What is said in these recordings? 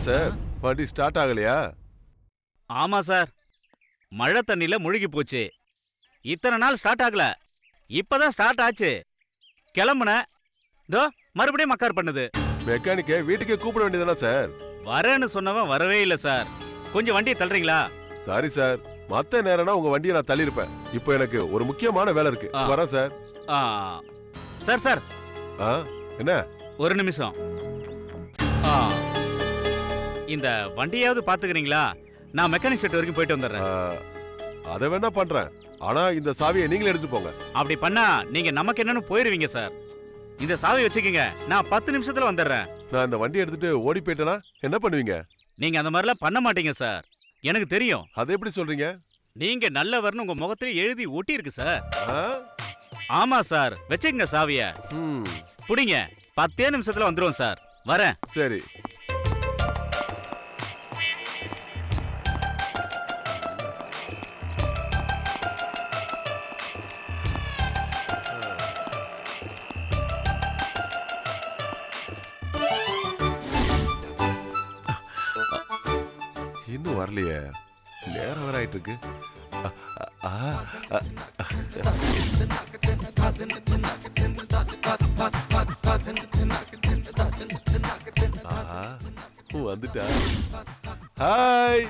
Sir, வண்டி start ஆகலையா? ஆமா சார், மழை தண்ணில முழுகி போச்சு. இத்தனை நாள் ஸ்டார்ட் ஆகல, இப்பதான் ஸ்டார்ட் ஆச்சு. கிளம்புன தோ மறுபடியும் மக்கார் பண்ணுது. மெக்கானிக்க வீட்டுக்கே கூப்பிட வேண்டியதானே சார்? வரேன்னு சொன்னவன் வரவே இல்லை சார். கொஞ்சம் வண்டியை தள்ளுறீங்களா? சாரி சார், மத்த நேரம்னா உங்க வண்டியை நான் தள்ளியிருப்பேன். இப்போ எனக்கு ஒரு முக்கியமான வேலை இருக்கு, வரேன் சார். சார் சார், என்ன? ஒரு நிமிஷம். இந்த வண்டியாவது பாத்துக்கிறீங்களா? நான் மெக்கானிக் செட் வரைக்கும் போயிட்டு வந்துடுறேன். அதை வேணா பண்றேன், ஆனா இந்த சாவியை நீங்களே எடுத்து போங்க. அப்படி பண்ணா நீங்க நமக்கு என்னன்னு போயிருவீங்க சார். இந்த சாவி வச்சுக்கீங்க, நான் 10 நிமிஷத்துல வந்துடுறேன். நான் இந்த வண்டி எடுத்துட்டு ஓடி போயிட்டேனா என்ன பண்ணுவீங்க? நீங்க அந்த மாதிரிலாம் பண்ண மாட்டீங்க சார், எனக்கு தெரியும். அதை எப்படி சொல்றீங்க? நீங்க நல்லவர்னு உங்க முகத்திலே எழுதி ஒட்டி இருக்கு சார். ஆமா சார், வச்சுக்கங்க சாவிய. புடிங்க, 10 நிமிஷத்துல வந்துருவோம் சார். வரேன். சரி. இன்னும் வரலையே, நேரம் வர ஆயிட்டு இருக்கு. வந்துட்டா. ஹாய்.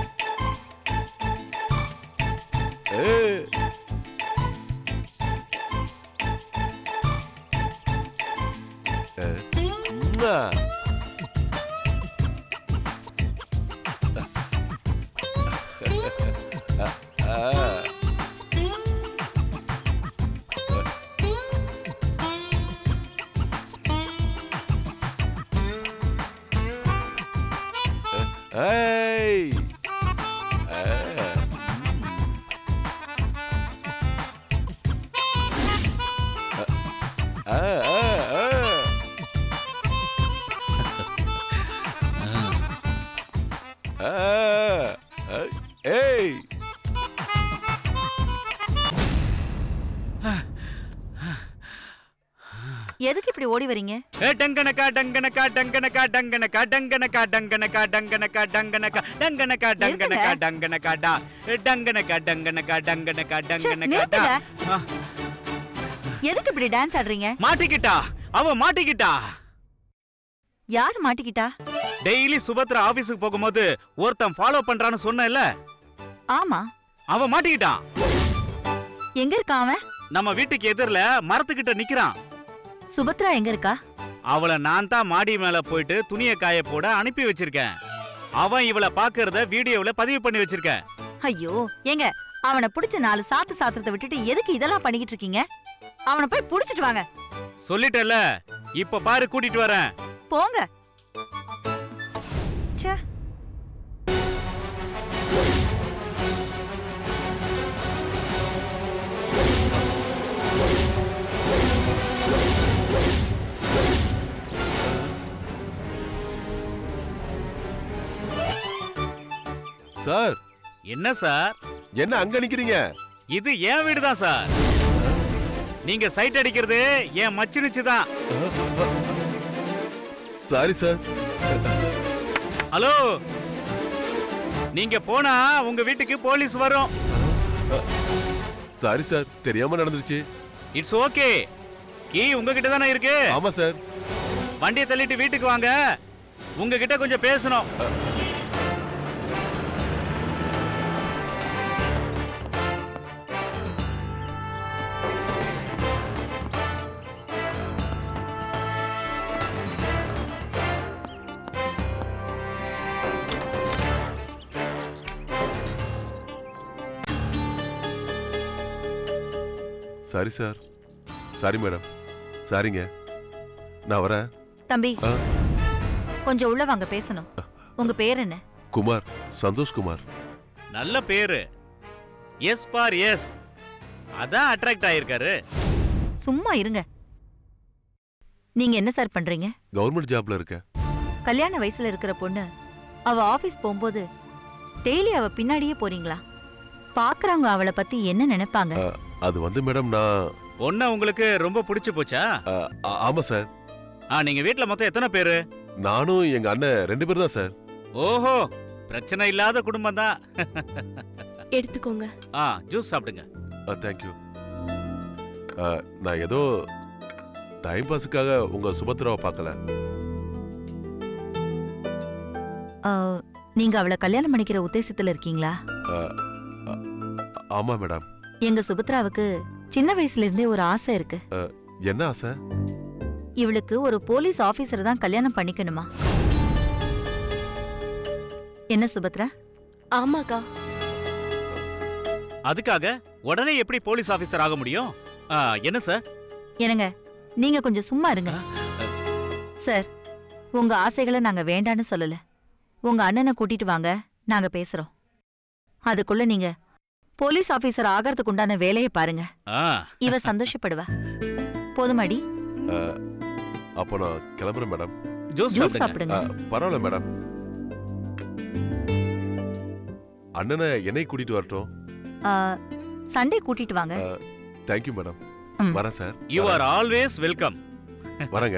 எதுக்கு இப்படி ஓடி வரீங்க? டங்கனகா டங்கனகா டங்கனகா டங்கனகா டங்கனகா டங்கனகா டங்கனகா டங்கனகா டங்கனகா டங்கனகா டங்கனகா டா டங்கனகா டங்கனகா டங்கனகா டங்கனகா. எதுக்கு இப்படி டான்ஸ் ஆடுறீங்க? மாட்டிக்கிட்டா, அவ மாட்டிக்கிட்டா. யார் மாட்டிக்கிட்டா? டெய்லி சுபத்ரா ஆபீஸ்க்கு போகும்போது ஒருத்தன் ஃபாலோ பண்றான்னு சொன்னேல்ல. ஆமா, அவ மாட்டிக்கிட்டான். எங்க இருக்கான் அவன்? நம்ம வீட்டுக்கு எதிரில மரத்துக்கிட்ட நிக்கிறான். சுபத்ரா எங்க இருக்கா? அவளை நான் தான் மாடி மேல போயிட்டு துணியை காய போட அனுப்பி வச்சிருக்கேன். அவன் இவளை பாக்குறத வீடியோல பதிவு பண்ணி வச்சிருக்கேன். ஐயோ, ஏங்க அவனை பிடிச்ச 4 சாத்திரத்தை விட்டுட்டு எதுக்கு இதெல்லாம் பண்ணிக்கிட்டு இருக்கீங்க? அவனை போய் புடிச்சிட்டு வாங்க. சொல்லிட்டல, இப்ப பாரு கூட்டிட்டு வரேன். போங்க. ச்சே. சார். என்ன சார்? என்ன அங்க நிக்கிறீங்க? இது என் வீடுதான் சார். நீங்க சைட் அடிக்கிறது என் மச்சினுச்சு தான். Sorry sir. ஹலோ, நீங்க போனா உங்க வீட்டுக்கு போலீஸ் வரும். சாரி சார், தெரியாம நடந்துருச்சு. It's okay. கீ உங்ககிட்ட தானே இருக்கு? ஆமா சார். வண்டியை தள்ளிட்டு வீட்டுக்கு வாங்க, உங்ககிட்ட கொஞ்சம் பேசணும். Sorry sir. Sorry madam. சாரிங்க, நான் வரேன். தம்பி, கொஞ்சம் உள்ள வாங்க, பேசணும். உங்க பேர் என்ன? குமார், சந்தோஷ் குமார். நல்ல பேரு. எஸ் பார் எஸ், அதான் அட்ராக்ட் ஆயிருக்காரு. சும்மா இருங்க. நீங்க என்ன சார் பண்றீங்க? கவர்மெண்ட் ஜாப்ல இருக்கேன். கல்யாண வயசுல இருக்கிற பொண்ணு அவ ஆபீஸ் போகும்போது டெய்லி அவ பின்னாடியே போறீங்களா? பாக்குறவங்க அவளை பத்தி என்ன நினைப்பாங்க? அது வந்து மேடம், நான் பொண்ண உங்களுக்கு ரொம்ப பிடிச்சு போச்சா? ஆமா சார். நீங்க வீட்ல மொத்தம் எத்தனை பேரு? நானும் எங்க அண்ணன் 2 பேர் தான் சார். ஓஹோ, பிரச்சனை இல்லாத குடும்பம் தான். எடுத்துக்கோங்க. ஜூஸ் சாப்பிடுங்க. தேங்க்யூ. நான் ஏதோ டைம் பாஸுக்காக உங்க சுபத்ராவை பார்க்கல. நீங்க அவளை கல்யாணம் பண்ணிக்கிற உத்தேசத்துல இருக்கீங்களா? ஆமா மேடம். எங்க சுபத்ராவுக்கு சின்ன வயசுல இருந்தே ஒரு ஆசை இருக்கு. என்ன ஆசை? இவளுக்கு ஒரு போலீஸ் ஆபீசர் தான் கல்யாணம் பண்ணிக்கணுமா? என்ன சுபத்ரா? ஆமாக்கா. அதுக்காக உடனே எப்படி போலீஸ் ஆபீசர் ஆக முடியும்? என்ன சார்? என்னங்க, நீங்க கொஞ்சம் சும்மா இருங்க சார். உங்க ஆசைகளை நாங்க வேண்டான்னு சொல்லல. உங்க அண்ணனை கூட்டிட்டு வாங்க, நாங்க பேசுறோம். அதுக்குள்ள நீங்க போலீஸ் ஆபீசர் ஆகிறதுக்கு உண்டான வேலையை பாருங்க. இவ சந்தோஷப்படுவா. போதுமாடி? அப்போ நான் கிளம்புறேன் மேடம். ஜூஸ் சாப்பிடுங்க. பரவாயில்ல மேடம். அண்ணனை என்னை கூட்டிட்டு வரட்டும். சண்டே கூட்டிட்டு வாங்க. Thank you madam. வரேன் sir. You are always welcome. வரேங்க.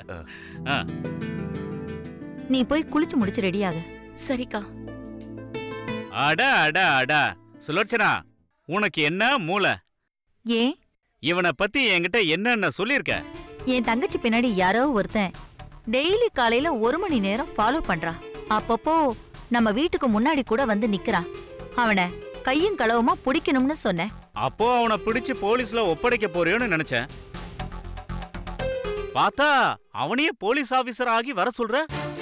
நீ போய் குளிச்சு முடிச்சு ரெடியாகு. சரிக்கா. அடா அடா அடா சுலோச்சனா, உனக்கு என்ன மூளை? ஏன்? இவனை பத்தி என்கிட்ட என்னென்ன சொல்லிருக்க? என் தங்கச்சி பின்னாடி யாரோ ஒருத்தன் டெய்லி காலையில 1 மணி நேரம் ஃபாலோ பண்றான். அப்பப்போ நம்ம வீட்டுக்கு முன்னாடி கூட வந்து நிக்கிறான். அவனை கையும் களவுமா பிடிக்கணும்னு சொன்னேன். அப்போ அவனை பிடிச்சு போலீஸ்ல ஒப்படைக்க போறியோன்னு நினைச்சேன். பார்த்தா அவனையே போலீஸ் ஆபீசர் ஆகி வர சொல்ற.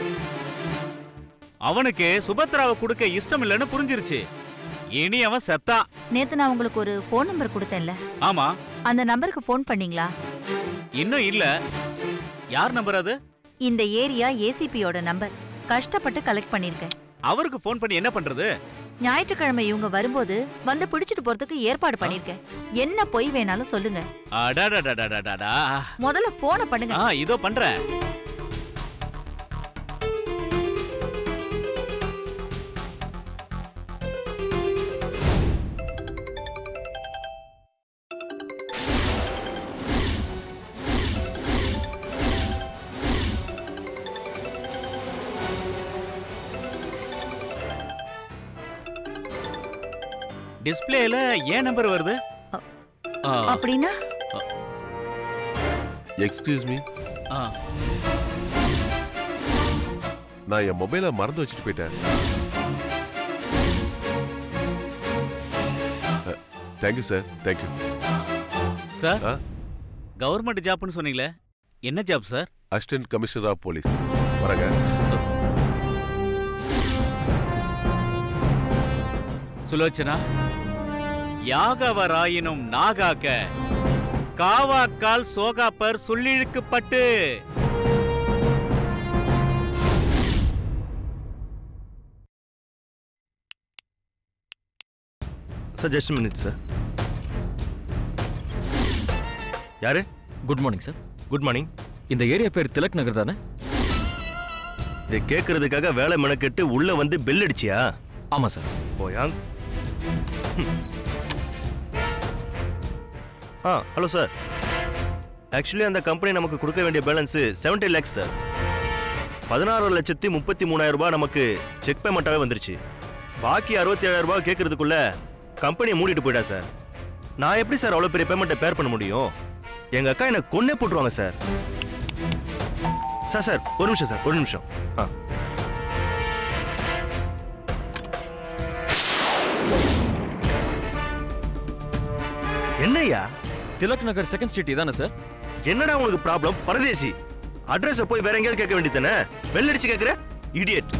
அவனுக்கு சுபத்ராவை கொடுக்க இஷ்டம் இல்லைன்னு புரிஞ்சிருச்சு. இனி அவன் செத்தா. நேத்து நான் உங்களுக்கு ஒரு போன் நம்பர் கொடுத்தேன்ல? ஆமா. அந்த நம்பருக்கு போன் பண்ணீங்களா? இன்னும் இல்ல. யார் நம்பர் அது? இந்த ஏரியா ஏசிபியோட நம்பர். கஷ்டப்பட்டு கலெக்ட் பண்ணிருக்கேன். அவருக்கு போன் பண்ணி என்ன பண்றது? ஞாயிற்றுக்கிழமை இவங்க வரும்போது வந்து பிடிச்சிட்டு போறதுக்கு ஏற்பாடு பண்ணிருக்கேன். என்ன பொய் வேணாலும் சொல்லுங்க. முதல்ல போனை பண்ணுங்க. இதோ பண்றேன். டிஸ்பிளேல ஏன் நம்பர் வருது? அப்படினா? Excuse me. நான் என் மொபைலை மறந்து வச்சுட்டு போயிட்டேன். Thank you sir. Thank you sir. Government ஜாப்னு சொன்னீங்களே, என்ன job sir? Assistant commissioner of police. வரங்க. சுலோச்சனா, யாகவராயினும் நாகாக்க காவாக்கால் சோகாப்பர் சொல்லிழுக்கப்பட்டு. Sir just minute sir. யாரு? Good morning sir. Good morning. இந்த ஏரியா பேர் திலக் நகர் தானே? இதை கேட்கறதுக்காக வேலை மெனக்கெட்டு உள்ள வந்து பெல் அடிச்சியா? ஆமா சார். போயாங். Hello sir. ஆக்சுவலி அந்த கம்பெனி நமக்கு கொடுக்க வேண்டிய பேலன்ஸ் 70 lakhs சார். 16,33,000 ரூபாய் நமக்கு செக் பேமெண்ட்டாவே வந்துருச்சு. பாக்கி 67,000 ரூபாய் கேட்கறதுக்குள்ள கம்பெனியை மூடிட்டு போயிட்டா சார். நான் எப்படி சார் அவ்வளோ பெரிய பேமெண்ட்டை பேர் பண்ண முடியும்? எங்க அக்கா எனக்கு கொன்னே போட்டுருவாங்க சார். சார் சார் ஒரு நிமிஷம் சார், ஒரு நிமிஷம். என்னையா? திலக் நகர் செகண்ட் ஸ்ட்ரீட் தானே சார்? என்னடா உங்களுக்கு ப்ராப்ளம்? பரதேசி அட்ரஸ் போய் வேற எங்கேயாவது கேட்க வேண்டியதானே? பெல் அடிச்சு கேட்குற idiot.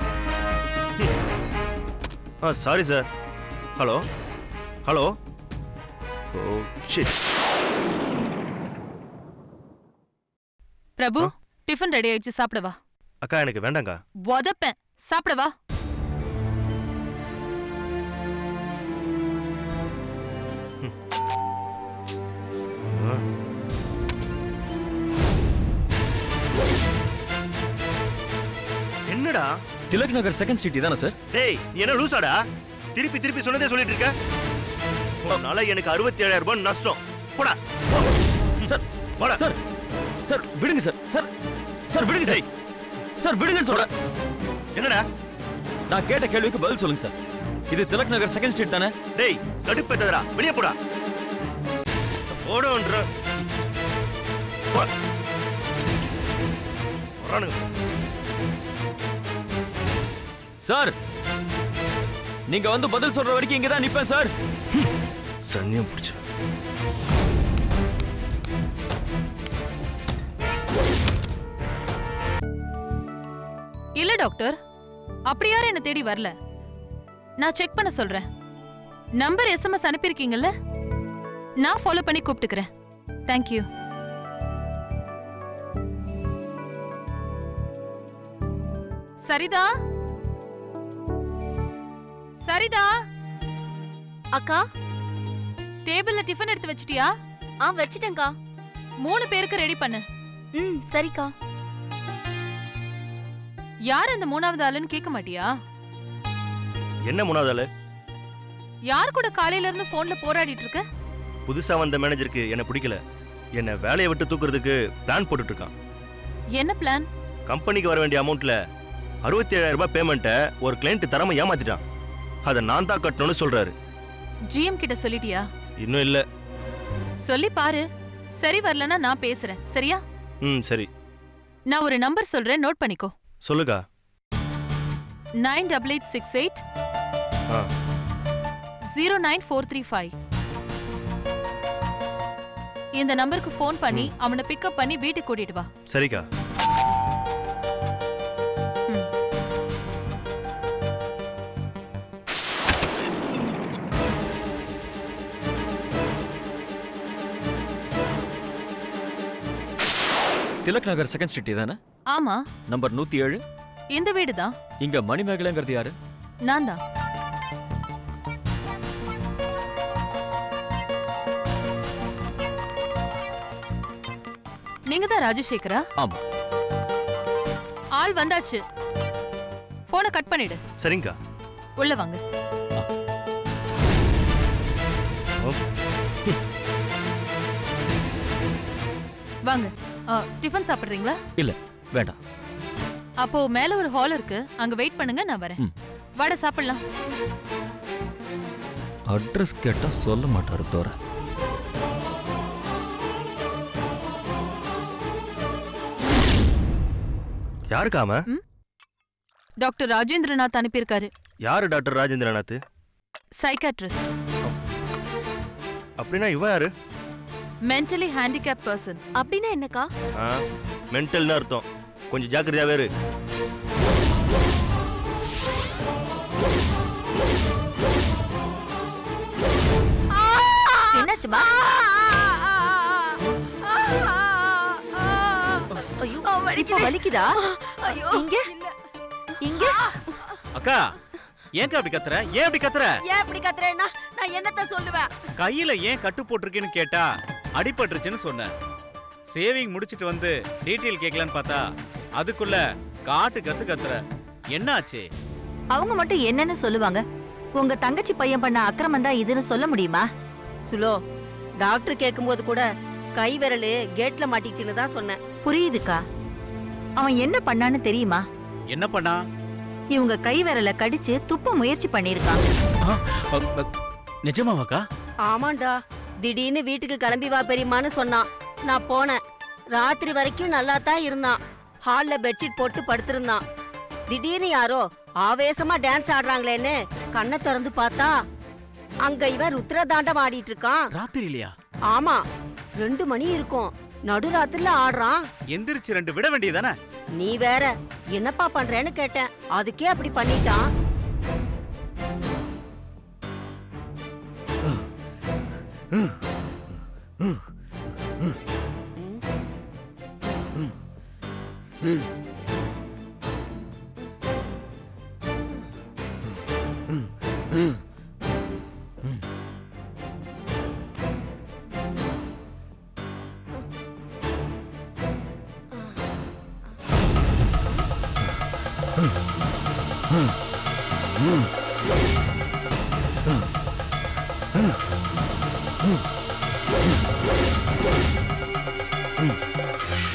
Sorry sir. Hello hello. Oh shit. Prabhu, tiffin ready ஆயிடுச்சு, சாப்பிடவா? அக்கா எனக்கு வேண்டாங்க. உதப்பேன், சாப்பிடவா? என்னடா? திலக் நகர் செகண்ட் ஸ்ட்ரீட் தானே சார்? டேய் நீ என்ன லூசாடா? திருப்பி திருப்பி சொன்னதே சொல்லிட்டு இருக்க. உன்னால எனக்கு 67,000 ரூபாய் நஷ்டம். போடா சார். போடா சார். சார் விடுங்க சார். சார் சார் விடுங்க சார். சார் விடுங்கன்னு சொல்றேன். என்னடா? நான் கேட்ட கேள்விக்கு பதில் சொல்லுங்க சார். இது திலக் நகர் செகண்ட் ஸ்ட்ரீட் தானே? டேய் கடுப்பேத்தடா, வெளியே போடா. ஓடுன்ற சார், நீங்க வந்து பதில் சொல்ற வரைக்கும் இங்கதான் நிப்பேன் சார். சன்னியம் பிடிச்ச இல்ல டாக்டர், அப்படி யாரும் என்ன தேடி வரல. நான் செக் பண்ண சொல்றேன். நம்பர் SMS அனுப்பியிருக்கீங்கல்ல, நான் ஃபாலோ பண்ணி கூப்பிட்டுக்கிறேன். தேங்க்யூ. சரிதா, சரிதா அக்கா, டேபிள்ல டிஃபன் எடுத்து வச்சிட்டியா? வச்சிட்டேன்க்கா. 3 பேருக்கு ரெடி பண்ணு. சரிக்கா. யார் அந்த 3வது ஆளுன்னு கேட்க மாட்டியா? என்ன 3வது ஆளு? யார் கூட காலையில இருந்து போன்ல போராடிட்டு இருக்க? புதுசா வந்த மேனேஜருக்கு என்ன பிடிக்கல. என்ன வேலையை விட்டு தூக்குறதுக்கு பிளான் போட்டுட்டு இருக்கான். என்ன பிளான்? கம்பெனிக்கு வர வேண்டிய அமௌண்ட்ல 67,000 ரூபாய் பேமெண்ட்டை ஒரு கிளையண்ட் தராம ஏமாத்திட்டான். அதை நான் தான் கட்டணும்னு சொல்றாரு. ஜிஎம் கிட்ட சொல்லிட்டியா? இன்னும் இல்ல. சொல்லி பாரு. சரி வரலன்னா நான் பேசுறேன். சரியா? சரி. நான் ஒரு நம்பர் சொல்றேன், நோட் பண்ணிக்கோ. சொல்லுக்கா. 98868 09435. இந்த நம்பருக்கு போன் பண்ணி அவனை பிக்கப் பண்ணி வீட்டுக்கு கூட்டிட்டு வா. சரிக்கா. திலக் நகர் செகண்ட் ஸ்ட்ரீட் தானே? ஆமா. நம்பர் 107. இந்த வீடு தான். இங்க மணிமேகலைங்கிறது யாரு? நான் தான். நீங்க தான் ராஜசேகரா? ஆமா. ஆள் வந்தாச்சு. போனை கட் பண்ணிடு. சரிங்கக்கா. உள்ள வாங்க. வாங்க. டிஃபன் சாப்பிடுறீங்களா? இல்ல, வேண்டாம். அப்போ மேல ஒரு ஹால் இருக்கு, அங்க வெயிட் பண்ணுங்க, நான் வரேன். வாடா சாப்பிடலாம். அட்ரஸ் கேட்டா சொல்ல மாட்டாரு தோற. யாருக்காம? டாக்டர் ராஜேந்திரநாத் அனுப்பியிருக்காரு. யாரு டாக்டர் ராஜேந்திரநாத்? சைக்காட்ரிஸ்ட். அப்படின்னா இவ யாரு? Mentally handicap person. அப்படின்னா என்னக்கா? மென்டல்னு அர்த்தம். கொஞ்சம் ஜாக்கிரதையாவே இரு. என்னாச்சுமா? இப்ப வலிக்குதா? இங்க இங்க. அக்கா, ஏன் அப்படி கத்துற? ஏன் அப்படி கத்துற? ஏன் அப்படி கத்துறேன்னா நான் என்னத்த சொல்லுவேன்? கையில ஏன் கட்டு போட்டிருக்கேன்னு கேட்டா அடிபட்டுருச்சுன்னு சொன்னேன். சேவிங் முடிச்சிட்டு வந்து டீட்டெயில் கேட்கலான்னு பார்த்தா அதுக்குள்ள காட்டு கத்து கத்துற. என்னாச்சு? அவங்க மட்டும் என்னன்னு சொல்லுவாங்க? உங்க தங்கச்சி பையன் பண்ண அக்கிரமம் தான் இதுன்னு சொல்ல முடியுமா? சுலோ, டாக்டர் கேட்கும்போது கூட கை விரலு கேட்ல மாட்டிச்சுன்னு தான் சொன்னேன். புரியுதுக்கா. அவன் என்ன பண்ணான்னு தெரியுமா? என்ன பண்ணா? இவங்க கை விரல கடிச்சு துப்ப முயற்சி பண்ணிருக்கான். நிஜமாவாக்கா? ஆமாண்டா. திடீர்னு வீட்டுக்கு கிளம்பி வா பெரியம்மான்னு சொன்னான். நான் போனேன். ராத்திரி வரைக்கும் நல்லா தான் இருந்தான். ஹால்ல பெட்ஷீட் போட்டு படுத்திருந்தான். திடீர்னு யாரோ ஆவேசமா டான்ஸ் ஆடுறாங்களேன்னு கண்ணை திறந்து பார்த்தா அங்க இவன் ருத்ரதாண்டம் ஆடிட்டு இருக்கான். ராத்திரிலையா? ஆமா, 2 மணி இருக்கும். நடுராத்திரில ஆடுறான். எந்திரிச்சு 2 விட வேண்டியதானே? நீ வேற என்னப்பா பண்றேன்னு கேட்டேன். அதுக்கே அப்படி பண்ணிட்டான்.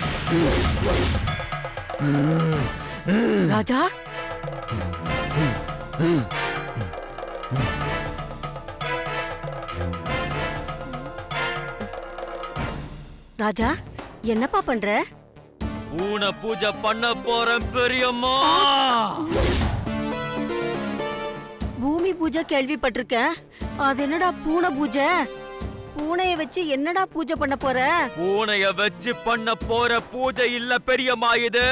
ராஜா, ராஜா என்னப்பா பண்ற? பூனை பூஜை பண்ண போறேன் பெரியம்மா. பூமி பூஜை கேள்விப்பட்டிருக்கேன். அது என்னடா பூனை பூஜை? பூனைய வச்சு என்னடா பூஜை பண்ண போற? பூனைய வச்சு பண்ண போற பூஜை இல்ல பெரியம்மா இது.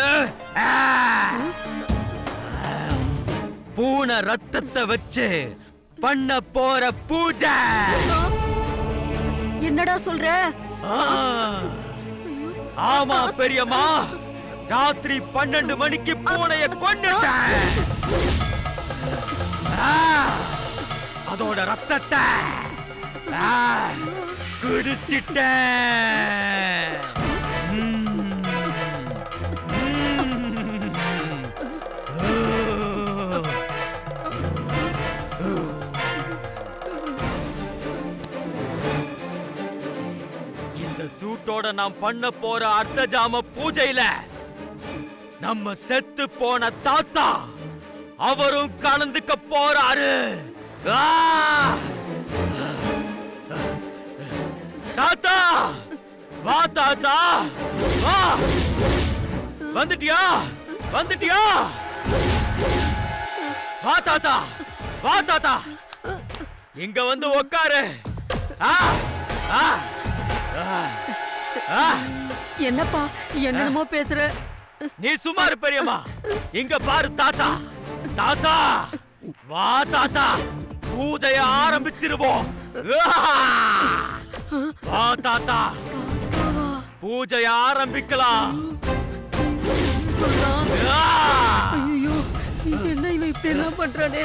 பூனை ரத்தத்தை வச்சு பண்ண போற பூஜை. என்னடா சொல்ற? ஆமா பெரியம்மா, ராத்திரி 12 மணிக்கு பூனைய கொன்னுட்டேன். அதோட ரத்தத்தை குடிச்சிட்டேன். இந்த சூட்டோட நாம் பண்ண போற அர்த்தஜாம பூஜையில நம்ம செத்து போன தாத்தா அவரும் கலந்துக்க போறாரு. தாத்தா வா, தாத்தா வா. வந்துட்டியா? வந்துட்டியா? வா தாத்தா, வா தாத்தா, இங்க வந்து உட்காரு. என்னப்பா என்னமோ பேசுற? நீ சுமாரு பெரியம்மா. இங்க பாரு தாத்தா. தாத்தா வா தாத்தா, பூஜைய ஆரம்பிச்சிருவோம். வா தாத்தா, பூஜைய ஆரம்பிக்கலாம். ஐயோ என்ன இவன் இப்படி எல்லாம் பண்றானே?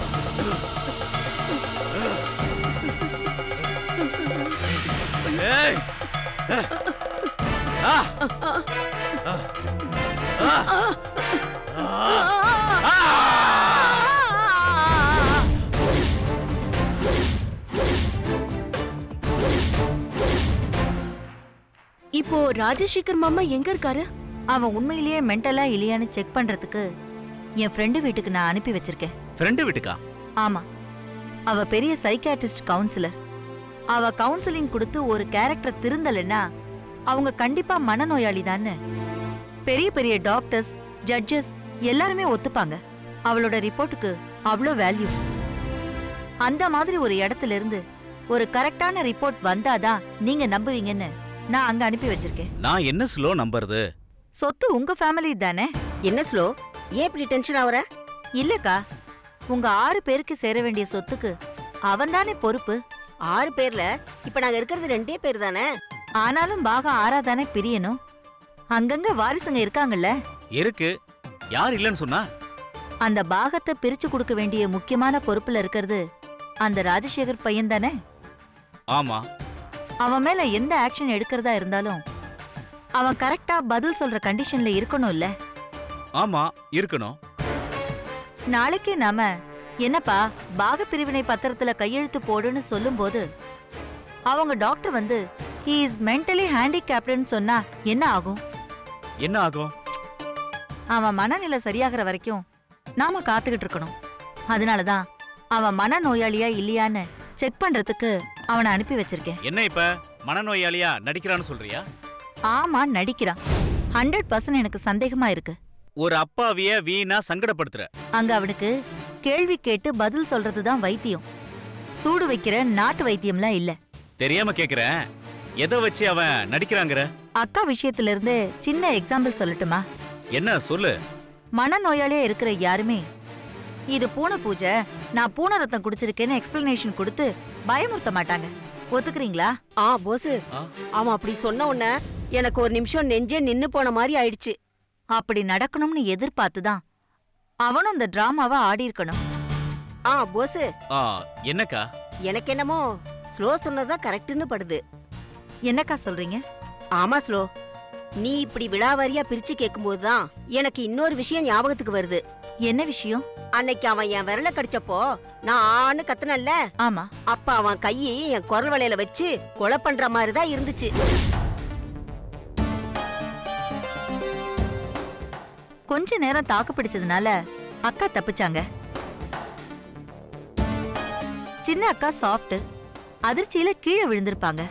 ஏய் இப்போ ராஜசேகர் மாமா எங்க இருக்காரு? அவன் உண்மையிலேயே மென்டலா இல்லையான்னு செக் பண்றதுக்கு என் ஃப்ரெண்டு வீட்டுக்கு நான் அனுப்பி வச்சிருக்கேன். ஃப்ரெண்டு வீட்டுக்கா? ஆமா, அவ பெரிய சைக்காட்ரிஸ்ட் கவுன்சிலர். அவ கவுன்சிலிங் கொடுத்து ஒரு கேரக்டர் திருந்தலன்னா அவங்க கண்டிப்பா மனநோயாளி தான்னு பெரிய பெரிய டாக்டர்ஸ், ஜட்ஜஸ் எல்லாருமே ஒத்துப்பாங்க. அவளோட ரிப்போர்ட்டுக்கு அவ்வளோ வேல்யூ. அந்த மாதிரி ஒரு இடத்துல இருந்து ஒரு கரெக்டான ரிப்போர்ட் வந்தாதான் நீங்க நம்புவீங்கன்னு நான் அங்க அனுப்பி வச்சிருக்கேன். நான் என்ன ஸ்லோ நம்புறது? சொத்து உங்க ஃபேமிலி தானே. என்ன ஸ்லோ? ஏன் இப்படி டென்ஷன் ஆவற? இல்லக்கா, உங்க 6 பேருக்கு சேர வேண்டிய சொத்துக்கு அவன் தானே பொறுப்பு. 6 பேர்ல இப்ப நாங்க இருக்கிறது 2 பேர் தானே. ஆனாலும் பாகம் 6ஆ தானே பிரியணும். அங்கங்க வாரிசுங்க இருக்காங்கல்ல. இருக்கு, யார் இல்லன்னு சொன்னா? அந்த பாகத்தை பிரிச்சு கொடுக்க வேண்டிய முக்கியமான பொறுப்புல இருக்கிறது அந்த ராஜசேகர் பையன் தானே. ஆமா. அவன் மேல எந்த ஆக்ஷன் எடுக்கிறதா இருந்தாலும் அவன் கரெக்டா பதில் சொல்ற கண்டிஷன்ல இருக்கணும் இல்ல? ஆமா, இருக்கணும். நாளைக்கே நாம என்னப்பா பாக பிரிவினை பத்திரத்துல கையெழுத்து போடுன்னு சொல்லும்போது அவங்க டாக்டர் வந்து he is mentally handicappedன்னு சொன்னா என்ன ஆகும்? என்ன ஆகும்? அவன் மனநிலை சரியாகிற வரைக்கும் நாம காத்துக்கிட்டு இருக்கணும். அதனாலதான் அவன் மனநோயாளியா இல்லையான்னு செக் பண்றதுக்கு அவனை அனுப்பி வச்சிருக்கேன். என்ன இப்ப மனநோயாளியா நடிக்கிறான்னு சொல்றியா? ஆமா, நடிக்கிறான். 100% எனக்கு சந்தேகமா இருக்கு. ஒரு அப்பாவிய வீணா சங்கடப்படுத்துற. அங்க அவனுக்கு கேள்வி கேட்டு பதில் சொல்றதுதான் வைத்தியம். சூடு வைக்கிற நாட்டு வைத்தியம்லாம் இல்ல. தெரியாம கேக்குறேன், எதை வச்சு அவன் நடிக்கிறாங்கற? அக்கா விஷயத்துல இருந்து சின்ன எக்ஸாம்பிள் சொல்லட்டுமா? என்ன சொல்லு. மனநோயாளியா இருக்கிற யாருமே இது பூனை பூஜை, நான் பூனை ரத்தம் குடிச்சிருக்கேன்னு எக்ஸ்பிளனேஷன் கொடுத்து பயமுறுத்த மாட்டாங்க. ஒத்துக்கிறீங்களா? போஸ், அவன் அப்படி சொன்ன உடனே எனக்கு ஒரு நிமிஷம் நெஞ்சே நின்னு போன மாதிரி ஆயிடுச்சு. அப்படி நடக்கணும்னு எதிர்பார்த்துதான் அவனும் இந்த டிராமாவை ஆடி இருக்கணும். போஸ், என்னக்கா? எனக்கு என்னமோ ஸ்லோ சொன்னதான் கரெக்ட்னு படுது. என்னக்கா சொல்றீங்க? ஆமா ஸ்லோ, நீ இப்படி விழாவாரியா பிரிச்சு கேட்கும்போதுதான் எனக்கு இன்னொரு விஷயம் ஞாபகத்துக்கு வருது. என்ன விஷயம்? அன்னைக்கு அவன் என் விரல கடிச்சப்போ நான் ஆன்னு கத்துனல்ல. ஆமா. அப்ப அவன் கையை என் குரல் வளையல வச்சு கொலை பண்ற மாதிரிதான் இருந்துச்சு. கொஞ்ச நேரம் தாக்கு பிடிச்சதுனால அக்கா தப்பிச்சாங்க. சின்ன அக்கா சாஃப்ட், அதிர்ச்சியில கீழே விழுந்திருப்பாங்க.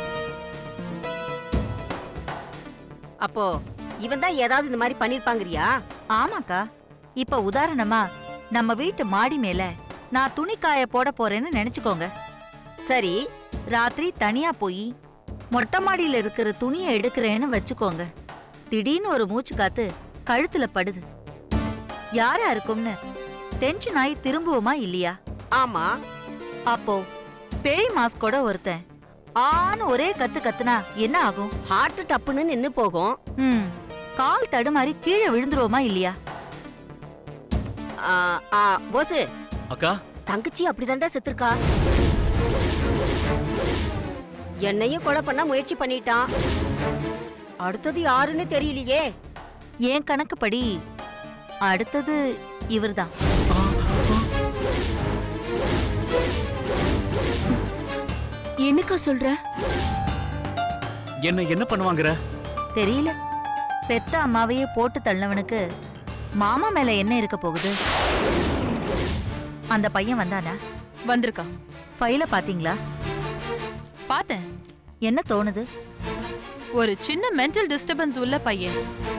அப்போ இவன் தான் ஏதாவது இந்த மாதிரி பண்ணிருப்பாங்கறியா? ஆமாக்கா. இப்ப உதாரணமா நம்ம வீட்டு மாடி மேல நான் துணி காய போட போறேன்னு நினைச்சுக்கோங்க. சரி, ராத்திரி தனியா போய் மொட்டை மாடியில இருக்கிற துணியை எடுக்கிறேன்னு வச்சுக்கோங்க. திடீர்னு ஒரு மூச்சு காத்து கழுத்துல படுது. யாரா இருக்கும்னு டென்ஷன் ஆகி திரும்புவோமா இல்லையா? ஆமா. அப்போ பேய் மாஸ்கோட ஒருத்தன் ஆன்னு ஒரே கத்து கத்துனா என்ன ஆகும்? ஹார்ட் டப்புன்னு நின்னு போகும். கால் தடுமாறி கீழே விழுந்துருவோமா இல்லையா? போஸ் அக்கா, தங்கச்சி அப்படிதான்டா செத்துருக்கா. என்னையும் கொலை பண்ண முயற்சி பண்ணிட்டான். அடுத்தது யாருன்னு தெரியலையே. என் கணக்குப்படி அடுத்தது இவர்தான். என்னக்கா சொல்ற? என்ன பண்ணுவாங்கற தெரியல. பெத்த அம்மாவையே போட்டு தள்ளவனுக்கு மாமா மேல என்ன இருக்க போகுது? அந்த பையன் வந்தானா? வந்திருக்கா. ஃபைல பாத்தீங்களா? பார்த்தேன். என்ன தோணுது? ஒரு சின்ன மென்டல் டிஸ்டர்பன்ஸ் உள்ள பையன்.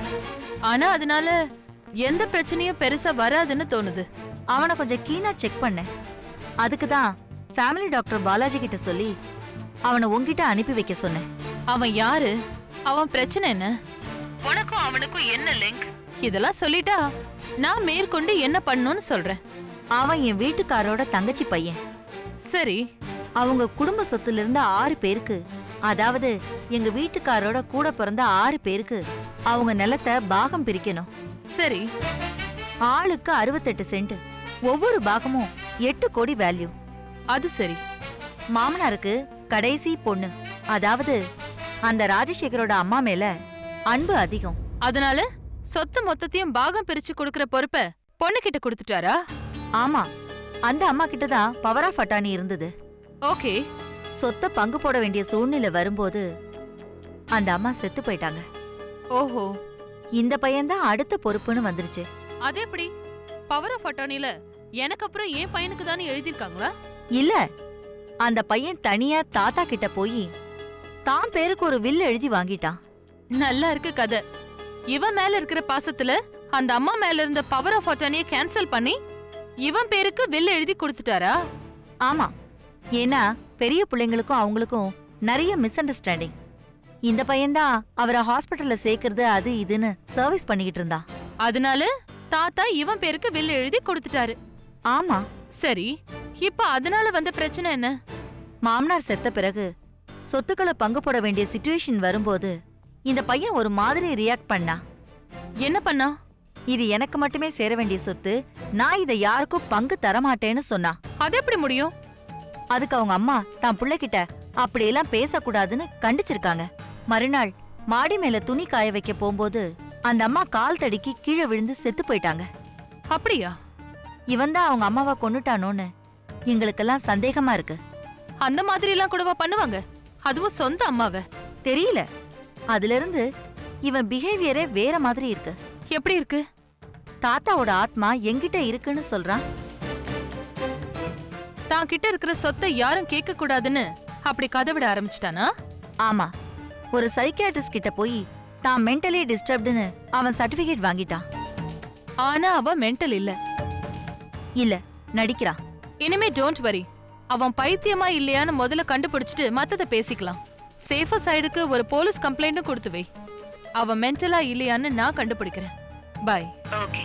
ஆனா அதனால எந்த பிரச்சனையும் பெருசா வராதுன்னு தோணுது. அவனை கொஞ்சம் கீனா செக் பண்ணேன். அதுக்கு தான் ஃபேமிலி டாக்டர் பாலாஜி கிட்ட சொல்லி அவனை உன்கிட்ட அனுப்பி வைக்க சொன்னேன். அவன் யாரு? அவன் பிரச்சனை என்ன? உனக்கும் அவனுக்கும் என்ன லிங்க்? இதெல்லாம் சொல்லிட்டா நான் மேற்கொண்டு என்ன பண்ணணும்னு சொல்றேன். அவன் என் வீட்டுக்காரோட தங்கச்சி பையன். சரி, அவங்க குடும்ப சொத்துல இருந்து 6 பேருக்கு, அதாவது எங்க வீட்டுக்காரோட கூட பிறந்த 6 பேருக்கு அவங்க நிலத்தை பாகம் பிரிக்கணும். சரி, ஆளுக்கு 68 சென்ட், ஒவ்வொரு பாகமும் 8 கோடி வேல்யூ. அது சரி. மாமனாருக்கு கடைசி பொண்ணு, அதாவது அந்த ராஜசேகரோட அம்மா மேல அன்பு அதிகம். அதனால சொத்து மொத்தத்தையும் பாகம் பிரிச்சு கொடுக்கற பொறுப்பை பொண்ணு கிட்ட கொடுத்துட்டாரா? ஆமா, அந்த அம்மா கிட்ட தான் பவர் ஆஃப் அட்டானி இருந்தது. ஓகே. சொத்தை பங்கு போட வேண்டிய சூழ்நிலை வரும்போது அந்த அம்மா செத்து போயிட்டாங்க. ஓஹோ. இந்த பையன்தான் அடுத்த பொறுப்புன்னு வந்துருச்சு. அது எப்படி? பவர் ஆஃப் அட்டானில எனக்கு அப்புறம் என் பையனுக்கு தானே எழுதிருக்காங்களா? இல்ல, அந்த பையன் தனியா தாத்தா கிட்ட போய் தான் பேருக்கு ஒரு வில் எழுதி வாங்கிட்டான். நல்லா இருக்கு கதை. இவன் மேல இருக்கிற பாசத்துல அந்த அம்மா மேல இருந்த பவர் ஆஃப் அட்டானிய கேன்சல் பண்ணி இவன் பேருக்கு வில் எழுதி கொடுத்துட்டாரா? ஆமா, ஏன்னா பெரிய பிள்ளைங்களுக்கும் அவங்களுக்கும் நிறைய மிஸ் அண்டர்ஸ்டாண்டிங். இந்த பையன்தான் அவரை ஹாஸ்பிட்டல்ல சேர்க்கறது அது இதுன்னு சர்வீஸ் பண்ணிக்கிட்டு இருந்தான். அதனால தாத்தா இவன் பேருக்கு வில் எழுதி கொடுத்துட்டாரு. ஆமா. சரி, இப்ப அதனால வந்த பிரச்சனை என்ன? மாமனார் செத்த பிறகு சொத்துக்களை பங்கு போட வேண்டிய சிச்சுவேஷன் வரும்போது இந்த பையன் ஒரு மாதிரி ரியாக்ட் பண்ணா. என்ன பண்ணா? இது எனக்கு மட்டுமே சேர வேண்டிய சொத்து, நான் இதை யாருக்கும் பங்கு தரமாட்டேன்னு சொன்னா. அது எப்படி முடியும்? அதுக்கு அவங்க அம்மா தான் பிள்ளைகிட்ட அப்படியெல்லாம் பேசக்கூடாதுன்னு கண்டிச்சிருக்காங்க. மறுநாள் மாடி மேல துணி காய வைக்க போகும்போது அந்த அம்மா கால் தடுக்கி கீழே விழுந்து செத்து போயிட்டாங்க. அப்படியா? இவன் தான் அவங்க அம்மாவை கொன்னுட்டானோன்னு எங்களுக்கெல்லாம் சந்தேகமா இருக்கு. அந்த மாதிரி எல்லாம் கூடவா பண்ணுவாங்க? அதுவும் சொந்த அம்மாவை? தெரியல. அதுல இருந்து இவன் பிஹேவியரே வேற மாதிரி இருக்கு. எப்படி இருக்கு? தாத்தாவோட ஆத்மா என்கிட்ட இருக்குன்னு சொல்றான். தான் கிட்ட இருக்கிற சொத்தை யாரும் கேட்க கூடாதுன்னு அப்படி கதை விட ஆரம்பிச்சிட்டானா? ஆமா, ஒரு சைக்கியாட்ரிஸ்ட் கிட்ட போய் தான் மென்டலி டிஸ்டர்ப்டுன்னு அவன் சர்டிபிகேட் வாங்கிட்டான். ஆனா அவன் மென்டல் இல்ல. இல்ல, நடிக்கிறான். இனிமே டோன்ட் வரி. அவன் பைத்தியமா இல்லையான்னு முதல்ல கண்டுபிடிச்சிட்டு மத்தத பேசிக்கலாம். சேஃபர் சைடுக்கு ஒரு போலீஸ் கம்ப்ளைண்ட்டும் கொடுத்து வை. அவன் மென்டலா இல்லையான்னு நான் கண்டுபிடிக்கிறேன். பை. ஓகே.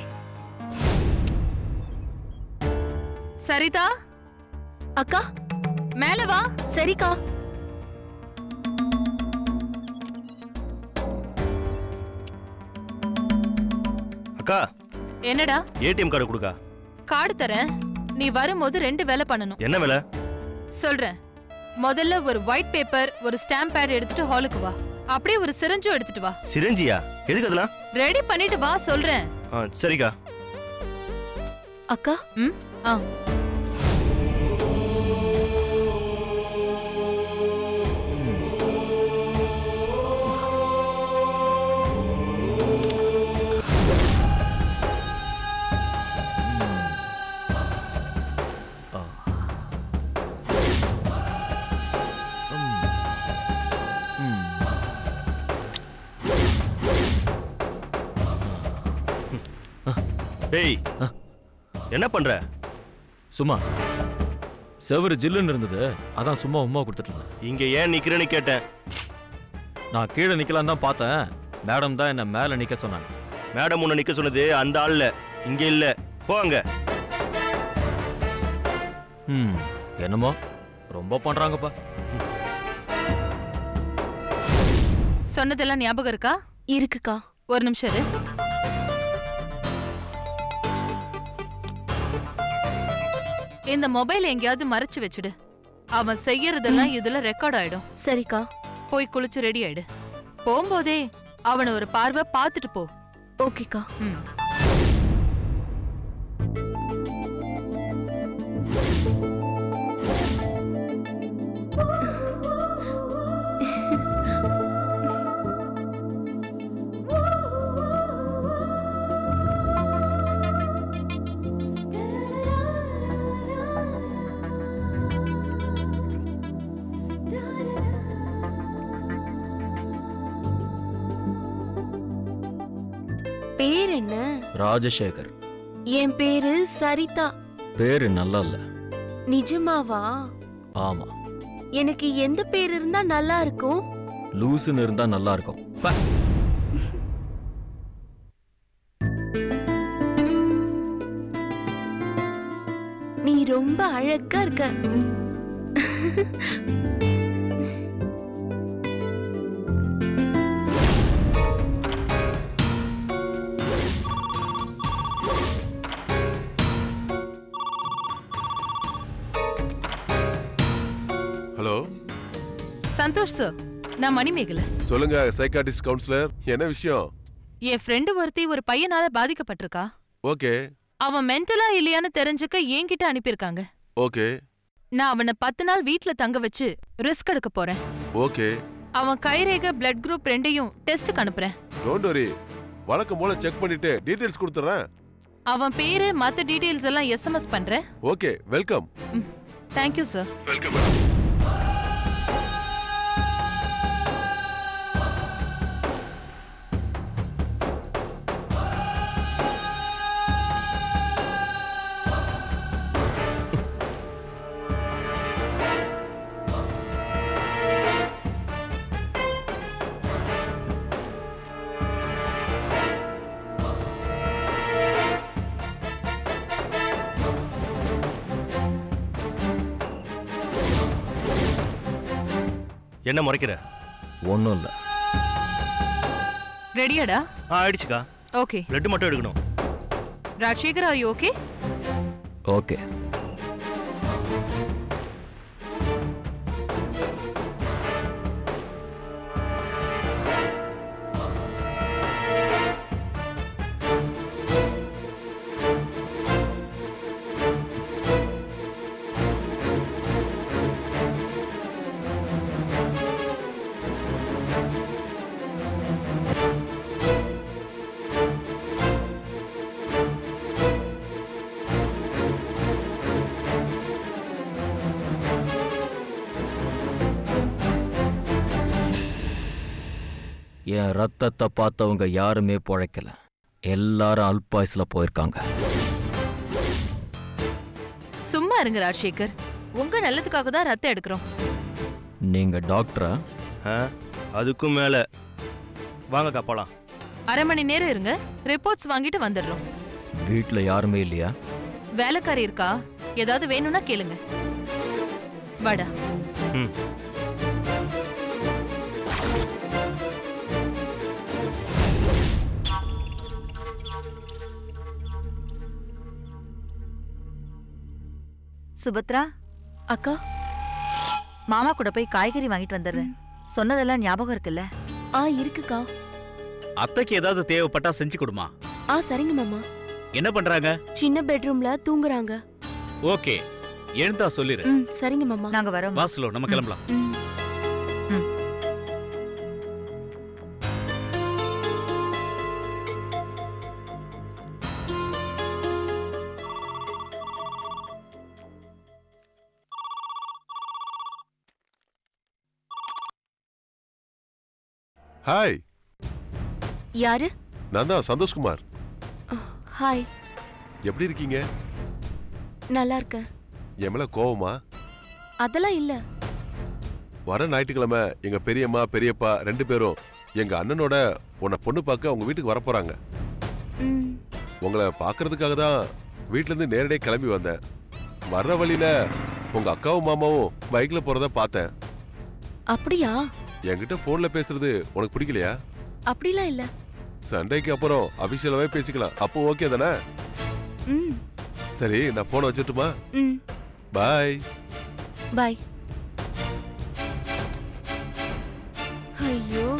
சரிதா அக்கா, மேல வா. சரிக்கா. அக்கா, என்னடா? ATM card கொடுக்கா. கார்டு தரேன். நீ வரும்போது 2 வேலை பண்ணணும். என்ன வேலை? சொல்றேன். முதல்ல ஒரு ஒயிட் பேப்பர், ஒரு ஸ்டாம்ப் பேட் எடுத்துட்டு ஹாலுக்கு வா. அப்படியே ஒரு சிரஞ்சும் எடுத்துட்டு வா. சிரஞ்சியா? எதுக்கு அதெல்லாம்? ரெடி பண்ணிட்டு வா சொல்றேன். சரிக்கா. அக்கா. ஆ. டேய் என்ன பண்ற? சும்மா செவரு ஜில்லுன்னு இருந்தது, அதான் சும்மா உமா கொடுத்துட்டு இருந்தேன். இங்க ஏன் நிக்கிறேன்னு கேட்டேன். நான் கீழே நிக்கலாம் தான் பார்த்தேன், மேடம் தான் என்ன மேல நிக்க சொன்னாங்க. மேடம் உன்னை நிக்க சொன்னது அந்த ஆள்ல, இங்க இல்ல. போங்க. என்னமோ ரொம்ப பண்றாங்கப்பா. சொன்னதெல்லாம் ஞாபகம் இருக்கா? இருக்குக்கா. ஒரு நிமிஷம் இரு. இந்த மொபைல் எங்கேயாவது மறைச்சு வச்சுடு. அவன் செய்யறதெல்லாம் இதுல ரெக்கார்ட் ஆயிடும். சரிக்கா. போய் குளிச்சு ரெடி ஆயிடு. போகும்போதே அவனை ஒரு பார்வை பார்த்துட்டு போ. ஓகேக்கா. பேர் என்ன? ராஜசேகர். என் பேரு சரிதா. பேரு நல்லா இல்ல. நிஜமாவா? ஆமா. எனக்கு எந்த பேர் இருந்தா நல்லா இருக்கும்? லூசுன்னு இருந்தா நல்லா இருக்கும். நீ ரொம்ப அழகா இருக்க. ஹலோ சந்தோஷ் சார், நான் மணிமேகலை. சொல்லுங்க சைக்காட்ரிஸ்ட் கவுன்சிலர், என்ன விஷயம்? என் ஃப்ரெண்டு ஒருத்தி ஒரு பையனால பாதிக்கப்பட்டிருக்கா. ஓகே. அவன் மென்டலா இல்லையான்னு தெரிஞ்சுக்க என்கிட்ட அனுப்பியிருக்காங்க. ஓகே. நான் அவனை 10 நாள் வீட்ல தங்க வச்சு ரிஸ்க் எடுக்க போறேன். ஓகே. அவன் கைரேகை பிளட் குரூப் ரெண்டையும் டெஸ்ட்க்கு அனுப்புறேன். டோன்ட் வரி, வழக்கம் போல செக் பண்ணிட்டு டீடைல்ஸ் கொடுத்துறேன். அவன் பேரு மத்த டீடைல்ஸ் எல்லாம் எஸ்எம்எஸ் பண்றேன். Okay, welcome. Thank you sir. Welcome madam. என்ன முறைக்கிற? ஒண்ணும் இல்ல. ரெடியாடா? ஆயிடுச்சுக்கா. ஓகே. பிளட் மட்டும் எடுக்கணும். Rajasekar, are you okay? Okay. என் ரத்தத்தை பார்த்தவங்க யாருமே பொழைக்கல, எல்லாரும் அல்பாயுஸ்ல போயிருக்காங்க. சும்மா இருங்க ராஜசேகர், உங்க நல்லதுக்காக தான் ரத்தம் எடுக்கிறோம். நீங்க டாக்டரா? அதுக்கும் மேல. வாங்கக்கா போலாம். அரை மணி நேரம் இருங்க, ரிப்போர்ட்ஸ் வாங்கிட்டு வந்துடுறோம். வீட்ல யாருமே இல்லையா? வேலைக்காரி இருக்கா, ஏதாவது வேணும்னா கேளுங்க. வாடா. சுபத்ரா அக்கா, மாமா கூட போய் காய்கறி வாங்கிட்டு வந்துடுறேன். சொன்னதெல்லாம் ஞாபகம் இருக்குல்ல? இருக்குக்கா. அத்தைக்கு ஏதாவது தேவைப்பட்டா செஞ்சு கொடுமா. சரிங்க மாமா. என்ன பண்றாங்க? சின்ன பெட்ரூம்ல தூங்குறாங்க. ஓகே, எழுந்தா சொல்லிரு. சரிங்க மாமா. நாங்க வரோம். வாசலோ, நம்ம கிளம்பலாம். ஹாய். யாரு? நான் தான் சந்தோஷ்குமார். ஹாய். எப்படி இருக்கீங்க? நல்லா இருக்கேன். என் மேல கோவமா? அதெல்லாம் இல்ல. வர ஞாயிற்றுக்கிழமை எங்க பெரியம்மா பெரியப்பா 2 பேரும் எங்க அண்ணனோட உன்னை பொண்ணு பார்க்க உங்க வீட்டுக்கு வரப்போறாங்க. உங்களை பார்க்கறதுக்காக தான் வீட்டுல இருந்து நேரடியாக கிளம்பி வந்தேன். வர்ற வழியில உங்க அக்காவும் மாமாவும் பைக்ல போறத பார்த்தேன். அப்படியா? என்கிட்ட போன்ல பேசுறது உனக்கு பிடிக்கலையா? அப்படிலாம் இல்ல. சண்டைக்கு அப்புறம் அபிஷியலாவே பேசிக்கலாம். அப்போ ஓகே தானே? சரி, நான் போனை வச்சுட்டுமா? பாய். பாய். ஐயோ,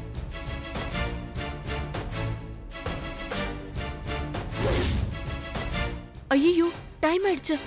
ஐயோ, டைம் ஆயிடுச்சு.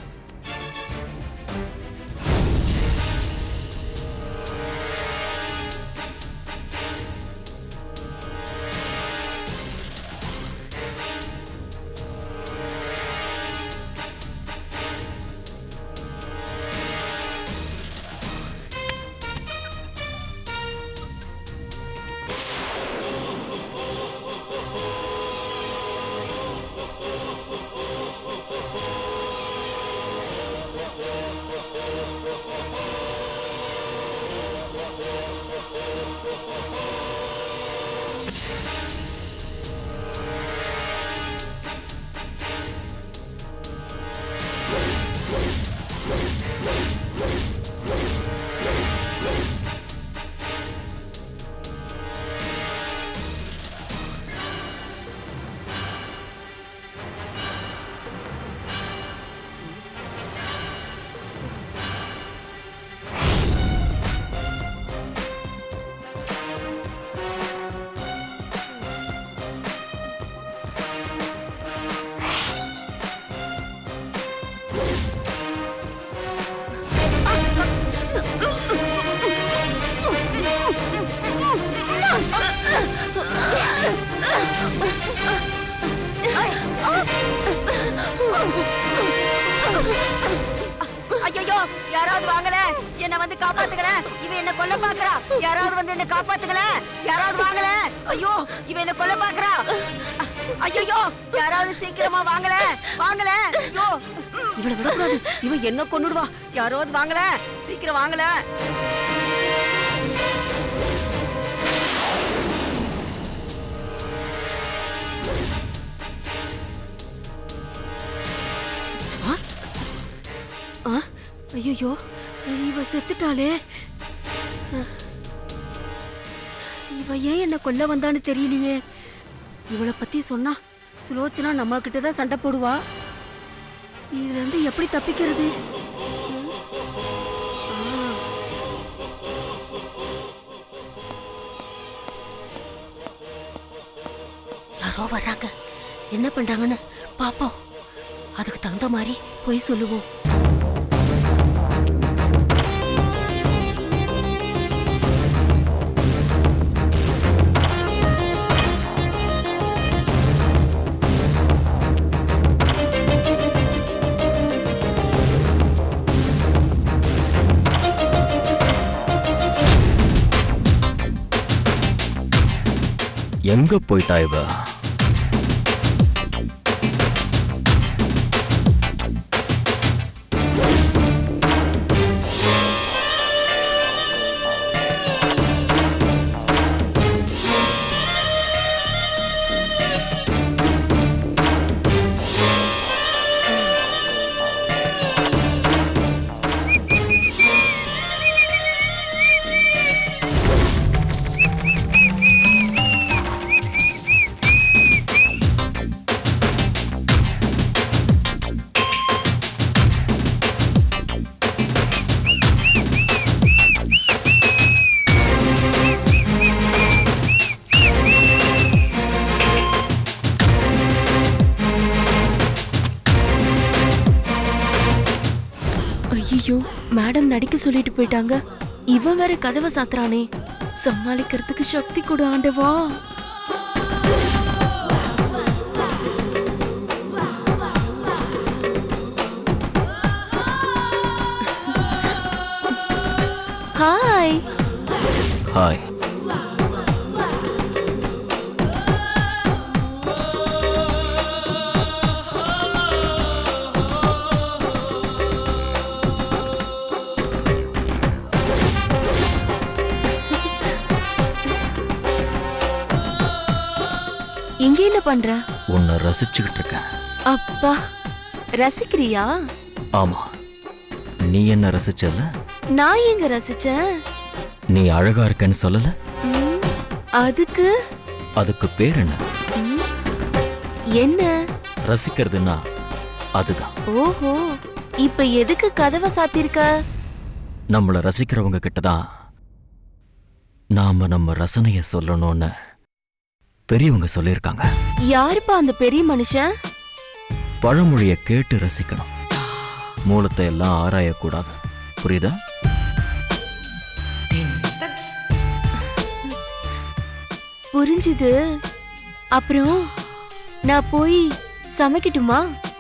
ஐயோ, யாராவது வாங்கல, என்ன வந்து காப்பாத்துக்கல. இவ என்ன கொல்ல பாக்குறா. யாராவது வந்து என்ன காப்பாத்துக்கல. யாராவது வாங்கல. ஐயோ, இவ என்ன கொல்ல பாக்குறா. ஐயோ, யாராவது சீக்கிரமா வாங்கல. வாங்கல. ஐயோ, இவளை விடக்கூடாது. இவ என்ன கொன்னுடுவா. யாராவது வாங்கல, சீக்கிரம் வாங்கல. ஐயோ, இவ செத்துட்டாளே. இவ ஏன் என்ன கொல்ல வந்தான்னு தெரியலையே. இவளை பத்தி சொன்னா சுலோச்சனா நம்ம கிட்டதான் சண்டை போடுவா. இதுல இருந்து எப்படி தப்பிக்கிறது? யாரோ வர்றாங்க. என்ன பண்றாங்கன்னு பாப்போம். அதுக்கு தகுந்த மாதிரி போய் சொல்லுவோம். எங்க போயிட்டா இவ? ஐயோ, மேடம் நடிக்க சொல்லிட்டு போயிட்டாங்க. இவன் வேற கதவை சாத்துறானே. சமாளிக்கிறதுக்கு சக்தி கொடு ஆண்டவா. ஹாய். ஹாய். பண்ற? உன்னை ரசிச்சுக்கிட்டு இருக்கேன். அப்பா, ரசிக்கிறியா? ஆமா, நீ என்ன ரசிச்சல? நான் எங்க ரசிச்சேன்? நீ அழகா இருக்கன்னு சொல்லல? அதுக்கு அதுக்கு பேர் என்ன? என்ன? ரசிக்கிறதுனா அதுதான். ஓஹோ, இப்ப எதுக்கு கதவை சாத்திருக்க? நம்மள ரசிக்கிறவங்க கிட்டதான் நாம நம்ம ரசனைய சொல்லணும்னு பெரியவங்க சொல்லியிருக்காங்க. யாருப்பா அந்த பெரிய மனுஷன்? பழமொழிய கேட்டு ரசிக்கணும், மூலத்தை எல்லாம் ஆராயக்கூடாது. புரியுதா? புரிஞ்சுது. அப்புறம் நான் போய் சமைக்கட்டுமா?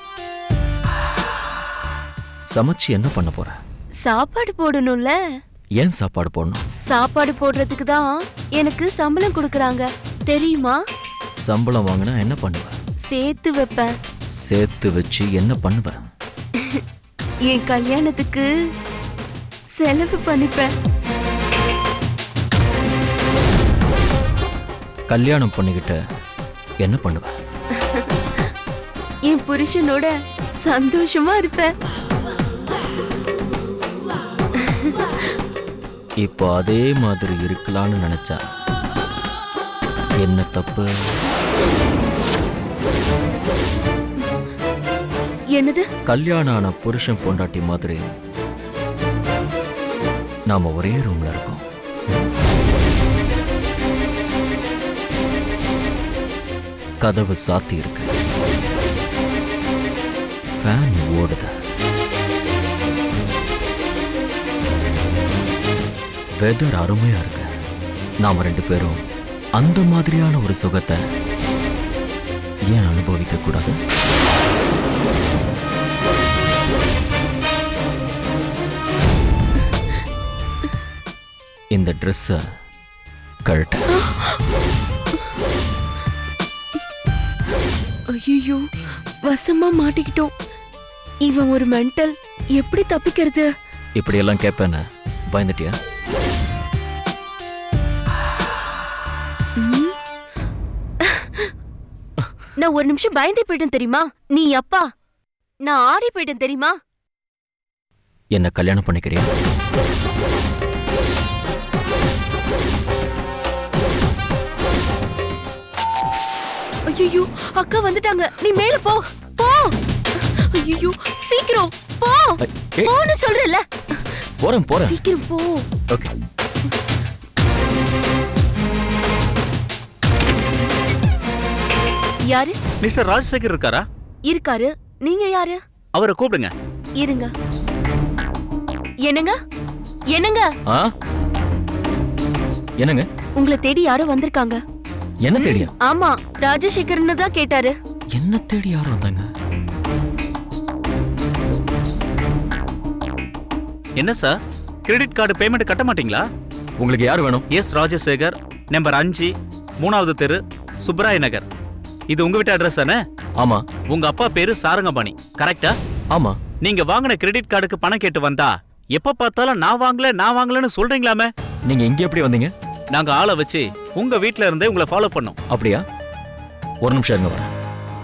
சமைச்சு என்ன பண்ண போற? சாப்பாடு போடணும்ல. ஏன் சாப்பாடு போடணும்? சாப்பாடு போடுறதுக்கு தான் எனக்கு சம்பளம் கொடுக்கறாங்க, தெரியுமா? சம்பளம் வாங்கினா என்ன பண்ணுவ? சேர்த்து வைப்பேன். சேர்த்து வச்சு என்ன பண்ணுவ? என் கல்யாணத்துக்கு செலவு பண்ணிப்பேன். கல்யாணம் பண்ணிக்கிட்ட என்ன பண்ணுவ? என் புருஷனோட சந்தோஷமா இருப்பேன். இப்போ அதே மாதிரி இருக்கலாம்னு நினைச்சா என்ன தப்பு? என்னது? கல்யாணம் ஆன புருஷன் பொண்டாட்டி மாதிரி நாம ஒரே ரூம்ல இருக்கோம். கதவு சாத்தி இருக்கு, ஃபேன் ஓடுது, வெதர் அருமையா இருக்கு. நாம ரெண்டு பேரும் அந்த மாதிரியான ஒரு சுகத்தை ஏன் அனுபவிக்க கூடாது? இந்த ட்ரெஸ்ஸ கழட்ட. ஐயோ, வசமா மாட்டிக்கிட்டோம். இவன் ஒரு மென்டல். எப்படி தப்பிக்கிறது? இப்படி எல்லாம் கேட்பேன்னு பயந்துட்டியா? நான் ஒரு நிமிஷம் பயந்தே போயிட்டேன் தெரியுமா? நீ அப்பா, நான் ஆடி போயிட்டேன் தெரியுமா? என்ன கல்யாணம் பண்ணிக்கிறியா? ஐயோ, அக்கா வந்துட்டாங்க. நீ மேல போ போ. ஐயோ, சீக்கிரம் போ. போன்னு சொல்றல. போறேன் போறேன். சீக்கிரம் போ. ஓகே. யாரு? மிஸ்டர் ராஜசேகர் இருக்காரா? இருக்காரு. நீங்க யாரு? அவரை கூப்பிடுங்க. இருங்க. என்னங்க? என்னங்க? என்னங்க? உங்களை தேடி யாரோ வந்திருக்காங்க. என்ன தேடியா? ஆமா, ராஜசேகர்னு தான் கேட்டாரு. என்ன தேடி யாரும் வந்தாங்க? என்ன சார், கிரெடிட் கார்டு பேமெண்ட் கட்ட மாட்டீங்களா? உங்களுக்கு யார் வேணும்? எஸ் ராஜசேகர், நம்பர் 5, 3வது தெரு, சுப்ராய நகர். இது உங்க வீட்டு அட்ரஸ் தானே? ஆமா. உங்க அப்பா பேரு சாரங்கபாணி, கரெக்டா? ஆமா. நீங்க வாங்கின கிரெடிட் கார்டுக்கு பணம் கேட்டு வந்தா எப்ப பார்த்தாலும் நான் வாங்கலன்னு சொல்றீங்களாமே. நீங்க இங்க எப்படி வந்தீங்க? நாங்க ஆளை வச்சு உங்க வீட்ல இருந்தே உங்களை ஃபாலோ பண்ணோம். அப்படியா? ஒரு நிமிஷம் இருங்க வரேன்.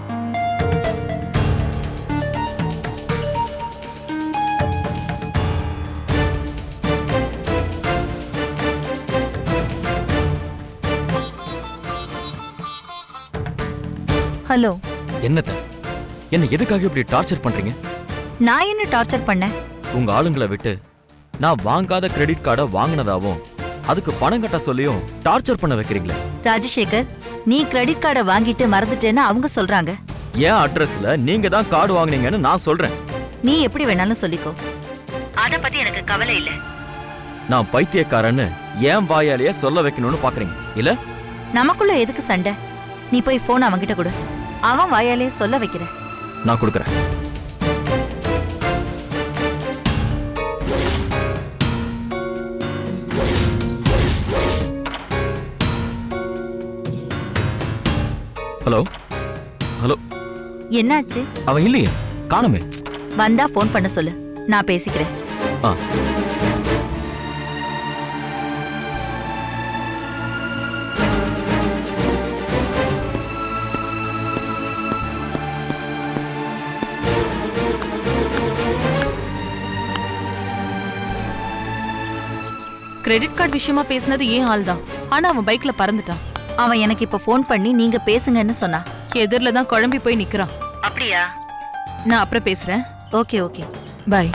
ஹலோ. என்னத்த? என்ன எதுக்காக இப்படி டார்ச்சர் பண்றீங்க? நான் என்ன டார்ச்சர் பண்ணேன்? உங்க ஆளுங்களை விட்டு நான் வாங்காத கிரெடிட் கார்டை வாங்கினதாவும் அதுக்கு பணம் கட்ட சொல்லியும் டார்ச்சர் பண்ண வைக்கிறீங்களே. ராஜசேகர், நீ கிரெடிட் கார்டை வாங்கிட்டு மறந்துட்டேன்னு அவங்க சொல்றாங்க. ஏன் அட்ரஸ்ல நீங்க தான் கார்டு வாங்குனீங்கன்னு நான் சொல்றேன். நீ எப்படி வேணாலும் சொல்லிக்கோ, அத பத்தி எனக்கு கவலை இல்ல. நான் பைத்தியக்காரன்னு ஏன் வாயாலேயே சொல்ல வைக்கணும்னு பாக்குறீங்க இல்ல? நமக்குள்ள எதுக்கு சண்டை? நீ போய் போன் அவன்கிட்ட கொடு, அவன் வாயாலே சொல்ல வைக்கிற. நான் கொடுக்கறேன். Hello hello. என்னாச்சு? அவன் இல்லையே, காணுமே. வந்தா போன் பண்ண சொல்லு, நான் பேசிக்கிறேன். கிரெடிட் கார்டு விஷயமா பேசினது ஏன் ஆள் தான். ஆனா அவன் பைக்ல பறந்துட்டான். அவன் எனக்கு இப்ப ஃபோன் பண்ணி நீங்க பேசுங்கன்னு சொன்னா. எதிரில தான் குழம்பி போய் நிக்கிறான். அப்படியா? நான் அப்புறம் பேசுறேன். Okay okay bye.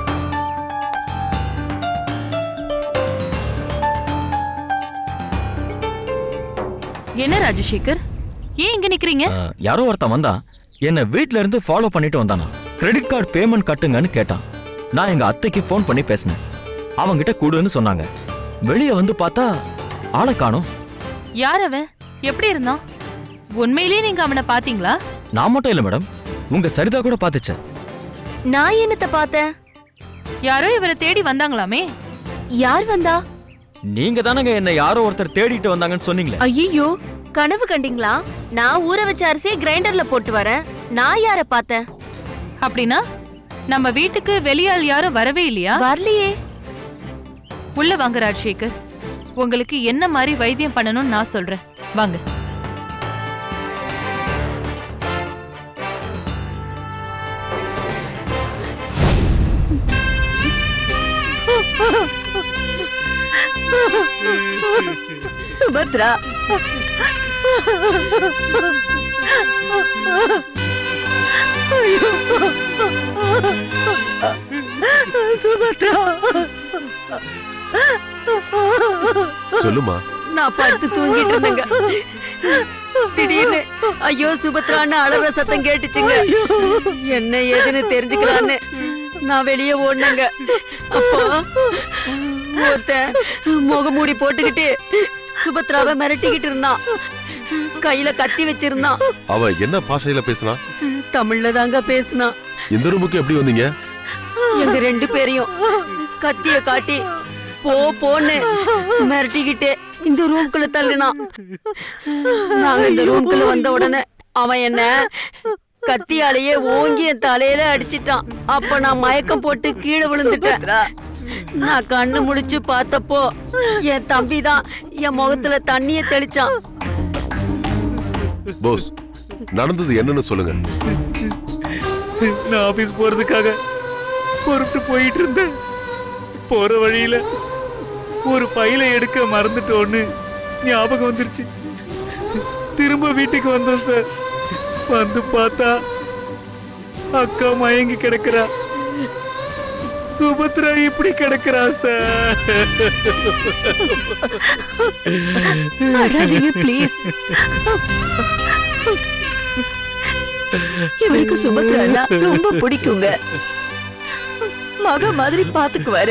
என்ன ராஜசேகர், ஏன் இங்க நிக்கிறீங்க? யாரோ ஒருத்தன் வந்தான், என்ன வீட்ல இருந்து ஃபாலோ பண்ணிட்டு வந்தானா. கிரெடிட் கார்டு பேமெண்ட் கட்டுங்கன்னு கேட்டான். நான் எங்க அத்தைக்கு ஃபோன் பண்ணி பேசினேன். அவங்கிட்ட கூடுன்னு சொன்னாங்க. வெளியே வந்து பார்த்தா ஆளை காணோம். யார் அவன்? எப்படி இருந்தான்? உண்மையிலேயே நீங்க அவனை பாத்தீங்களா? நான் மட்டும் இல்ல மேடம், உங்க சரிதா கூட பாத்துச்சு. நான் என்னத்த பார்த்தேன்? யாரோ இவரை தேடி வந்தாங்களாமே. யார் வந்தா? நீங்க தானங்க என்ன யாரோ ஒருத்தர் தேடிட்டு வந்தாங்கன்னு சொன்னீங்களே. ஐயோ, கனவு கண்டீங்களா? நான் ஊற வச்ச அரிசியை கிரைண்டர்ல போட்டு வரேன். நான் யார பார்த்தேன்? அப்படின்னா நம்ம வீட்டுக்கு வெளியாள் யாரும் வரவே இல்லையா? வரலையே. உள்ள வாங்க ராஜசேகர், உங்களுக்கு என்ன மாதிரி வைத்தியம் பண்ணணும்னு நான் சொல்றேன். வாங்க. சுபத்ரா, சுபத்ரா, சொல்லுமா. நான் படுத்து தூங்கிட்டு இருந்தேங்க. திடீர்னு ஐயோ சுபத்ரான்னு அழற சத்தம் கேட்டுச்சுங்க. என்ன ஏதுன்னு தெரிஞ்சுக்கலான்னு நான் வெளியே ஓடினேங்க. அப்போ ஒருத்தன் முகமூடி போட்டுக்கிட்டு சுபத்ராவை மிரட்டிக்கிட்டு இருந்தான். கையில கத்தி வச்சிருந்தான். அவ என்ன பாஷையில பேசினா? தமிழ்ல தாங்க பேசினான். இந்த ரூமுக்கு எப்படி வந்தீங்க? எங்க 2 பேரையும் கத்திய காட்டி போ போன்னு மிரட்டிக்கிட்டு இந்த ரூம்குள்ள தள்ளினான். நாங்க இந்த ரூம்குள்ள வந்த உடனே அவன் என்ன கத்தியாலேயே ஓங்கி என் தலையில அடிச்சிட்டான். அப்ப நான் மயக்கம் போட்டு கீழே விழுந்துட்டேன். நான் கண்ணு முழிச்சு பார்த்தப்போ என் தம்பி தான் என் முகத்துல தண்ணிய தெளிச்சான். போஸ், நடந்தது என்னன்னு சொல்லுங்க. நான் ஆபீஸ் போறதுக்காக பொறுத்து போயிட்டு இருந்தேன். போற வழியில ஒரு ஃபைலை எடுக்க மறந்துட்டோன்னு ஞாபகம் வந்துருச்சு. திரும்ப வீட்டுக்கு வந்தோம் சார். வந்து பார்த்தா அக்கா மயங்கி கிடக்குறா. சுபத்ரா இப்படி கிடக்குறா சார். ப்ளீஸ். இவருக்கு சுபத்ரா ரொம்ப பிடிக்குங்க. மக மாதிரி பாத்துக்குவாரு.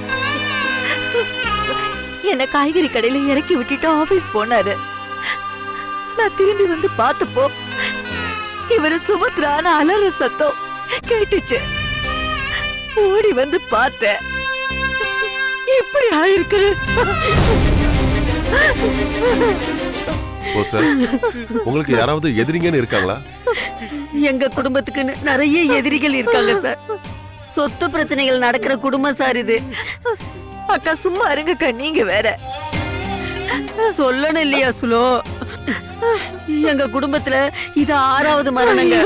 என்ன காய்கறி கடையில இறக்கி விட்டுட்டு ஆபீஸ் போனாரு. நான் திரும்பி வந்து பார்த்தப்போ இவரு சுபத்ரான அலற சத்தம் கேட்டுச்சு. ஓடி வந்து பார்த்தேன். இப்படி ஆயிருக்கு. உங்களுக்கு யாராவது எதிரிங்கன்னு இருக்காங்களா? எங்க குடும்பத்துக்கு நிறைய எதிரிகள் இருக்காங்க சார். சொத்து பிரச்சனைகள் நடக்கிற குடும்பம் சார் இது. அக்கா சும்மா இருங்கக்கா, நீங்க வேற. சொல்லணும் இல்லையா சுலோ? எங்க குடும்பத்துல இது 6வது மரணங்க.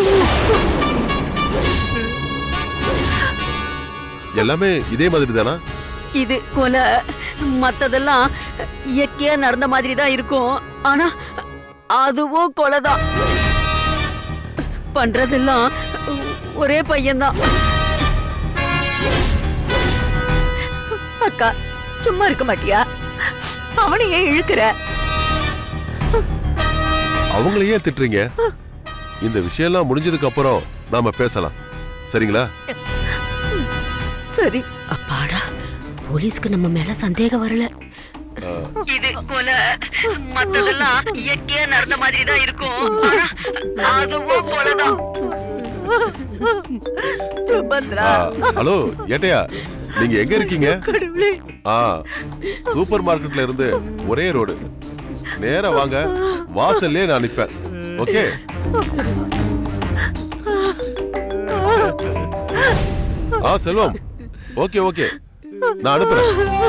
எல்லாமே இதே மாதிரி தானா? இது கொலை, மத்ததெல்லாம் இயற்கையா நடந்த மாதிரி தான் இருக்கும். ஆனா அதுவும் கொலைதான். பண்றதெல்லாம் ஒரே பையன்தான். அக்கா சும்மா இருக்க மாட்டியா? அவனையே இழுக்கிற. அவங்களையே திட்டுறீங்க? இந்த விஷயம் எல்லாம் முடிஞ்சதுக்கு அப்புறம் நாம பேசலாம், சரிங்களா? சரி. அப்பாடா, போலீஸ்க்கு நம்ம மேல சந்தேகம் வரல. இது கொலை, மத்ததெல்லாம் இயற்கையா நடந்த மாதிரி தான் இருக்கும். அதுவும் கொலைதான். சுபத்ரா. ஹலோ ஏட்டையா, நீங்க எங்க இருக்கீங்க? சூப்பர் மார்க்கெட்ல இருந்து ஒரே ரோடு. நேரா வாங்க, வாசல்லே நான் நிப்பேன். ஓகே? செல்வம். ஓகே ஓகே, நான் அனுப்புறேன்.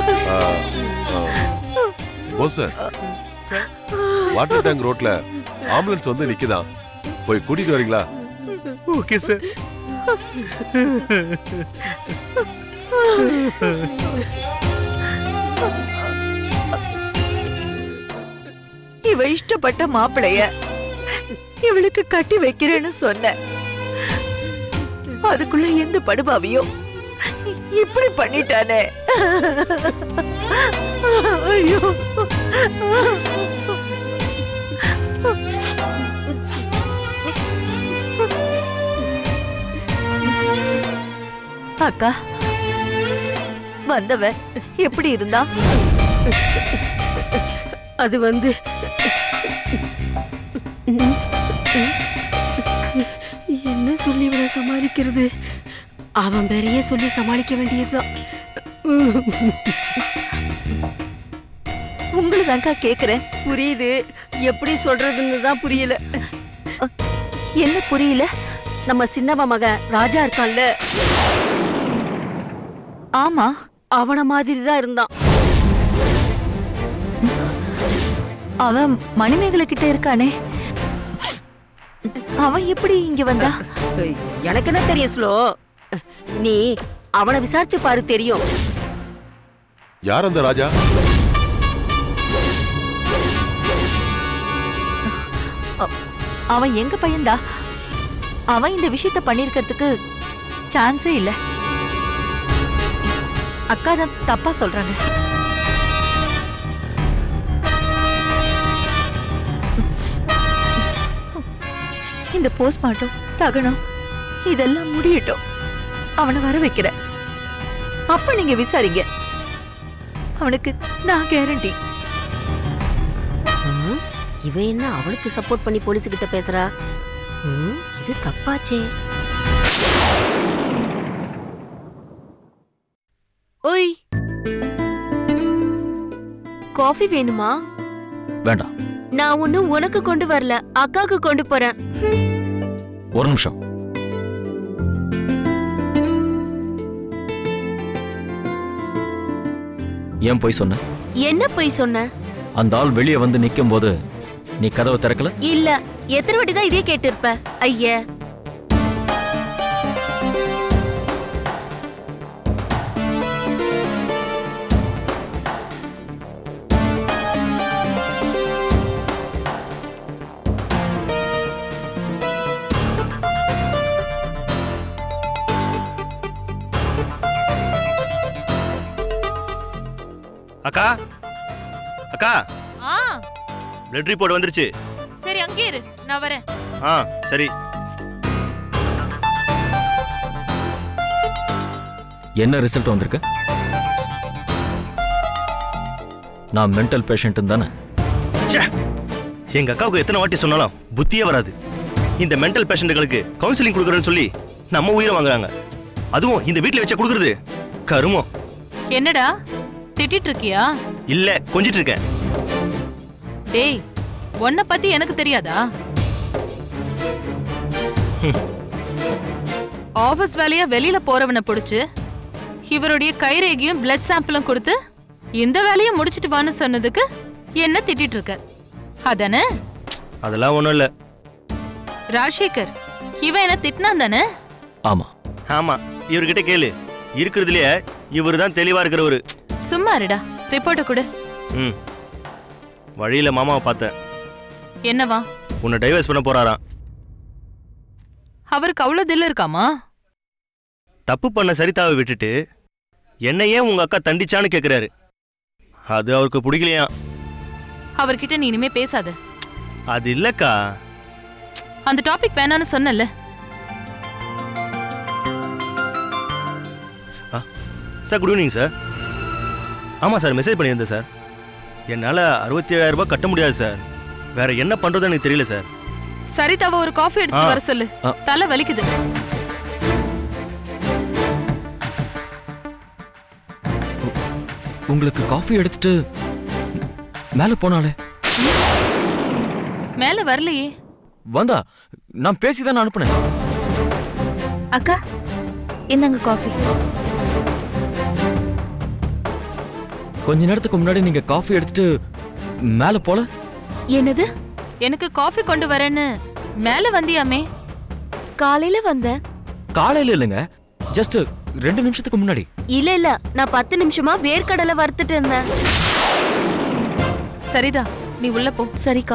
போஸ், வாட்டர் டேங்க் ரோட்ல ஆம்புலன்ஸ் வந்து நிக்குதான், போய் கூட்டிட்டு வரீங்களா? Okay sir. இவ இஷ்டப்பட்ட மாப்பிளைய இவளுக்கு கட்டி வைக்கிறேன்னு சொன்ன. அதுக்குள்ள எந்த படுபாவியோ இப்படி பண்ணிட்டானே. ஐயோ, அக்கா வந்தவ எப்படி இருந்தா? அது வந்து என்ன சொல்லி இவனை சமாளிக்கிறது? அவன் பேரையே சொல்லி சமாளிக்க வேண்டியதுதான். உங்களை தான்க்கா கேக்குறேன். புரியுது, எப்படி சொல்றதுன்னு தான் புரியல. என்ன புரியல? நம்ம சின்னவ மக ராஜா இருக்கான்ல, ஆமா, அவன மாதிரி தான் இருந்தான். அவன் மணிமேகலை கிட்ட இருக்கானே, அவன் எப்படி இங்க வந்தா? எனக்கு என்ன தெரியும் ஸ்லோ, நீ அவனை விசாரிச்சு பாரு, தெரியும். யார் அந்த ராஜா? அவன் எங்க பையன்டா. அவன் இந்த விஷயத்த பண்ணிருக்கிறதுக்கு சான்ஸே இல்ல. அக்கா தான் தப்பா சொல்றாங்க. இந்த போஸ்ட்மார்ட்டம், தகனம் இதெல்லாம் முடியட்டும். அவனை வர வைக்கிற, அப்ப நீங்க விசாரிங்க. அவனுக்கு நான் கேரண்டி. இவ என்ன அவளுக்கு சப்போர்ட் பண்ணி போலீஸ் கிட்ட பேசுறா? இது தப்பாச்சே. ஓய், காஃபி வேணுமா? வேண்டாம். நான் ஒன்னும் உனக்கு கொண்டு வரல, அக்காக்கு கொண்டு போறேன். ஒரு நிமிஷம். ஏன் போய் சொன்ன? என்ன போய் சொன்ன? அந்த ஆள் வெளியே வந்து நிக்கும் போது நீ கதவை திறக்கல? இல்ல, எத்தனை வாட்டி தான் இதே கேட்டிருப்ப. ஐயா, அக்கா அக்கா, பிளட் ரிப்போர்ட் வந்துருச்சு. சரி, அங்கே இரு, நான் வரேன். சரி. என்ன ரிசல்ட் வந்திருக்கு? நான் மென்டல் பேஷண்ட் தானே? எங்க அக்காவுக்கு எத்தனை வாட்டி சொன்னாலும் புத்தியே வராது. இந்த மென்டல் பேஷண்ட்களுக்கு கவுன்சிலிங் கொடுக்கறேன்னு சொல்லி நம்ம உயிரை வாங்குறாங்க. அதுவும் இந்த வீட்டுல வச்ச கொடுக்கறது கருமம். என்னடா திட்டிட்டு இருக்கியா? இல்ல, கொஞ்சிட்டு இருக்கேன். டேய், உன்னை பத்தி எனக்கு தெரியாதா? ஆபீஸ் வேலையா வெளியில போறவனை புடிச்சு இவருடைய கைரேகையும் பிளட் சாம்பிளும் கொடுத்து இந்த வேலையை முடிச்சிட்டு வான்னு சொன்னதுக்கு என்ன திட்டிட்டு இருக்க அதானே? அதெல்லாம் ஒண்ணும் இல்ல ராஜசேகர், இவன் என்ன திட்டினான் தானே? ஆமா ஆமா, இவர்கிட்ட கேளு. இருக்கிறதுலயே இவரு தான் தெளிவா இருக்கிறவரு. சும்மா இருடா, ரிப்போர்ட்ட கொடு. வழியில மாமாவை பார்த்தேன். என்னவா? உன்னை டைவர்ஸ் பண்ண போறாராம். அவருக்கு அவ்வளவு தில் இருக்காமா? தப்பு பண்ண சரிதாவை விட்டுட்டு என்னையே உங்க அக்கா தண்டிச்சான்னு கேக்குறாரு. அது அவருக்கு பிடிக்கலையா. அவர்கிட்ட நீ இனிமே பேசாத. அது இல்லக்கா, அந்த டாபிக் வேணான்னு சொன்னல. Sir, good evening sir. ஆமா சார், மெசேஜ் பண்ணியிருந்தேன் சார். என்னால 67,000 ரூபாய் கட்ட முடியாது சார். வேற என்ன பண்றதுன்னு எனக்கு தெரியல சார். சரிதாவ ஒரு காஃபி எடுத்து வர சொல்லு, தலை வலிக்குது. உங்களுக்கு காஃபி எடுத்துட்டு மேல போனாலே. மேல வரலையே. வந்தா நான் பேசிதான் அனுப்புனேன். அக்கா, என்னங்க காஃபி. கொஞ்ச நேரத்துக்கு முன்னாடி நீங்க காஃபி எடுத்துட்டு மேல போல. என்னது? எனக்கு காஃபி கொண்டு வரேன்னு மேல வந்தியாமே? காலையில வந்த. காலையில இல்லைங்க, ஜஸ்ட் 2 நிமிஷத்துக்கு முன்னாடி. இல்ல நான் 10 நிமிஷமா வேர்க்கடலை வறுத்துட்டு இருந்தேன். சரிதா, நீ உள்ள போ. சரிக்கா.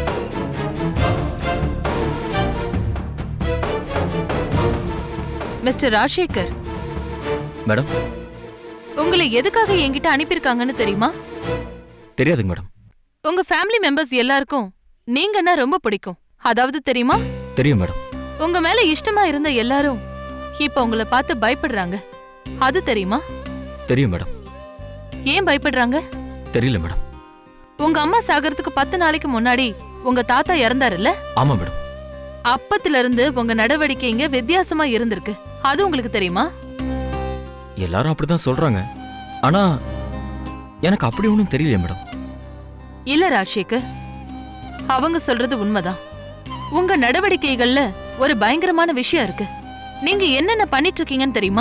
Mister Rajasekar, madam. உங்களை எதுக்காக என்கிட்ட அனுப்பியிருக்காங்கன்னு தெரியுமா? தெரியாதுங்க மேடம். உங்க ஃபேமிலி மெம்பர்ஸ் எல்லாருக்கும் நீங்கன்னா ரொம்ப பிடிக்கும். அதாவது தெரியுமா? தெரியும் மேடம். உங்க மேல இஷ்டமா இருந்த எல்லாரும் இப்ப உங்களை பார்த்து பயப்படுறாங்க. அது தெரியுமா? தெரியும் மேடம். ஏன் பயப்படுறாங்க? தெரியல மேடம். உங்க அம்மா சாகறதுக்கு 10 நாளைக்கு முன்னாடி உங்க தாத்தா இறந்தாருல்ல? ஆமா மேடம். அப்பத்துல இருந்து உங்க நடவடிக்கைங்க வித்தியாசமா இருந்திருக்கு. அது உங்களுக்கு தெரியுமா? எல்லாரும் அப்படிதான் சொல்றாங்க. ஆனா எனக்கு அப்படி ஒண்ணும் தெரியல மேடம். இல்ல ராஜசேகர், அவங்க சொல்றது உண்மைதான். உங்க நடவடிக்கைகள்ல ஒரு பயங்கரமான விஷயம் இருக்கு. நீங்க என்னென்ன பண்ணிட்டு இருக்கீங்கன்னு தெரியுமா?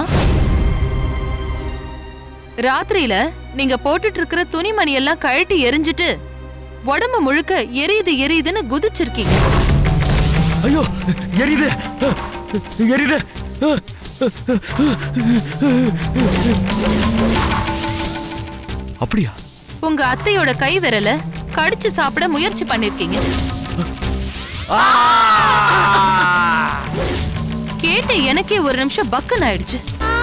ராத்திரியில நீங்க போட்டுட்டு இருக்கிற துணிமணி எல்லாம் கழட்டி எரிஞ்சிட்டு உடம்பு முழுக்க எரியுதுன்னு குதிச்சிருக்கீங்க. ஐயோ, எரியுது எரியுது. அப்படியா? உங்க அத்தையோட கை விரல கடிச்சு சாப்பிட முயற்சி பண்ணிருக்கீங்க. கேட்ட எனக்கே ஒரு நிமிஷம் பக்குன்னு ஆயிடுச்சு.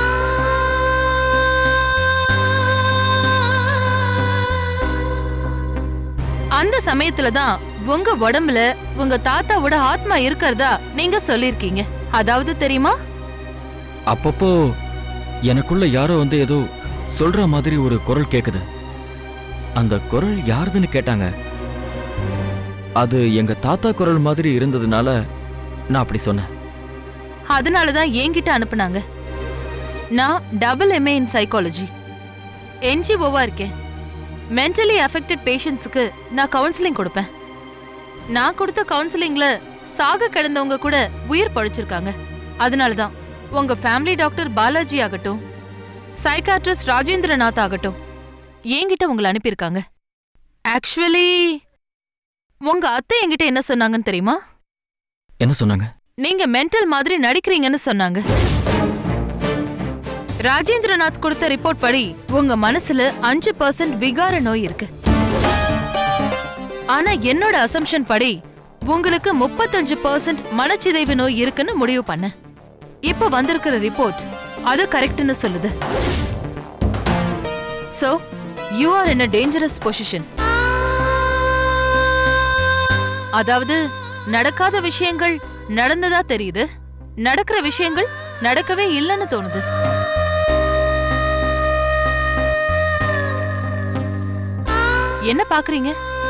அந்த சமயத்துலதான் உங்க உடம்புல உங்க தாத்தாவோட ஆத்மா இருக்கிறதா நீங்க சொல்லிருக்கீங்க. அதாவது தெரியுமா? அப்பப்போ எனக்குள்ள யாரோ வந்து ஏதோ சொல்ற மாதிரி ஒரு குரல் கேக்குது. அந்த குரல் யாருதுன்னு கேட்டாங்க. அது எங்க தாத்தா குரல் மாதிரி இருந்ததுனால நான் அப்படி சொன்னேன். அதனாலதான் என்கிட்ட அனுப்புனாங்க. நான் MA இன் சைக்காலஜி NGO-வா இருக்கேன். மென்டலி அஃபெக்டட் பேஷண்ட்ஸுக்கு நான் கவுன்சிலிங் கொடுப்பேன். நான் கொடுத்த கவுன்சிலிங்ல சாக கிடந்தவங்க கூட உயிர் பழிச்சிருக்காங்க. அதனாலதான் உங்க ஃபேமிலி டாக்டர் பாலாஜி ஆகட்டும், சைக்காட்ரிஸ்ட் ராஜேந்திரநாத் ஆகட்டும் என்கிட்ட உங்களை அனுப்பியிருக்காங்க. ஆக்சுவலி உங்க அத்தை என்கிட்ட என்ன சொன்னாங்கன்னு தெரியுமா? என்ன சொன்னாங்க? நீங்க மென்டல் மாதிரி நடிக்கிறீங்கன்னு சொன்னாங்க. ராஜேந்திரநாத் கொடுத்த ரிப்போர்ட் படி உங்க மனசுல 5% விகார நோய் இருக்கு. ஆனா என்னோட அசம்ஷன் படி உங்களுக்கு 35% மனச்சிதைவு நோய் இருக்குன்னு முடிவு பண்ண. இப்ப வந்திருக்கிற ரிப்போர்ட் அது கரெக்ட்னு சொல்லுது. So you are in a dangerous position. அதாவது நடக்காத விஷயங்கள் நடந்ததா தெரியுது, நடக்கிற விஷயங்கள் நடக்கவே இல்லைன்னு தோணுது. என்ன பாக்குறீங்க?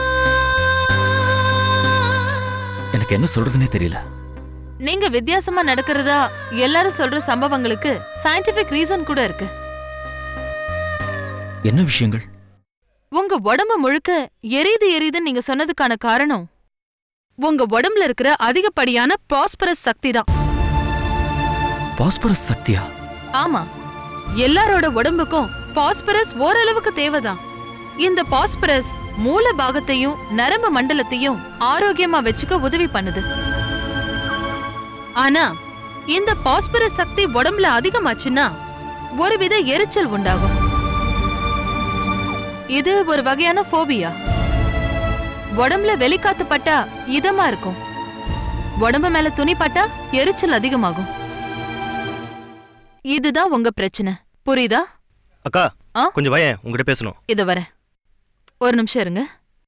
எனக்கு என்ன சொல்றதுன்னே தெரியல. நீங்க வித்தியாசமா நடக்கிறதா எல்லாரும் சொல்ற சம்பவங்களுக்கு சயின்டிபிக் ரீசன் கூட இருக்கு. என்ன விஷயங்கள்? உங்க உடம்பு முழுக்க எரியுதுன்னு நீங்க சொன்னதுக்கான காரணம் உங்க உடம்புல இருக்கிற அதிகப்படியான பாஸ்பரஸ் சக்தி தான். பாஸ்பரஸ் சக்தியா? ஆமா, எல்லாரோட உடம்புக்கும் பாஸ்பரஸ் ஓரளவுக்கு தேவைதான். இந்த பாஸ்பரஸ் மூல பாகத்தையும் நரம்பு மண்டலத்தையும் ஆரோக்கியமா வச்சுக்க உதவி பண்ணுது. ஆனா இந்த பாஸ்பரஸ் சக்தி உடம்புல அதிகமாச்சுன்னா ஒருவித எரிச்சல் உண்டாகும். இது ஒரு வகையான ஃபோபியா. உடம்புல வெளிக்காத்து பட்டா இதமா இருக்கும், உடம்பு மேல துணி பட்டா எரிச்சல் அதிகமாகும். இதுதான் உங்க பிரச்சனை, புரியுதா? அக்கா கொஞ்சம் வாயேன், உங்ககிட்ட பேசணும். இது வர ஒரு நிமிஷம் இருங்க.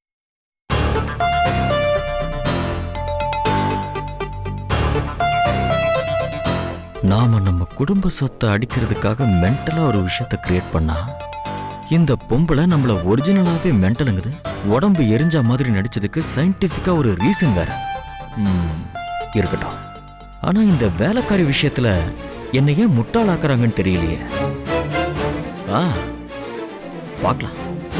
நாம நம்ம குடும்ப சொத்தை அடிக்கிறதுக்காக மென்டலா ஒரு விஷயத்தை கிரியேட் பண்ணா, இந்த பொம்பளை நம்மள ஒரிஜினலாவே மென்டலுங்குது. உடம்பு எரிஞ்ச மாதிரி நடிச்சதுக்கு சயின்டிபிக்கா ஒரு ரீசன் வேற இருக்கட்டும். ஆனா இந்த வேலைக்காரி விஷயத்துல என்னை ஏன் முட்டாளாக்குறாங்கன்னு தெரியலையே. பார்க்கலாம்.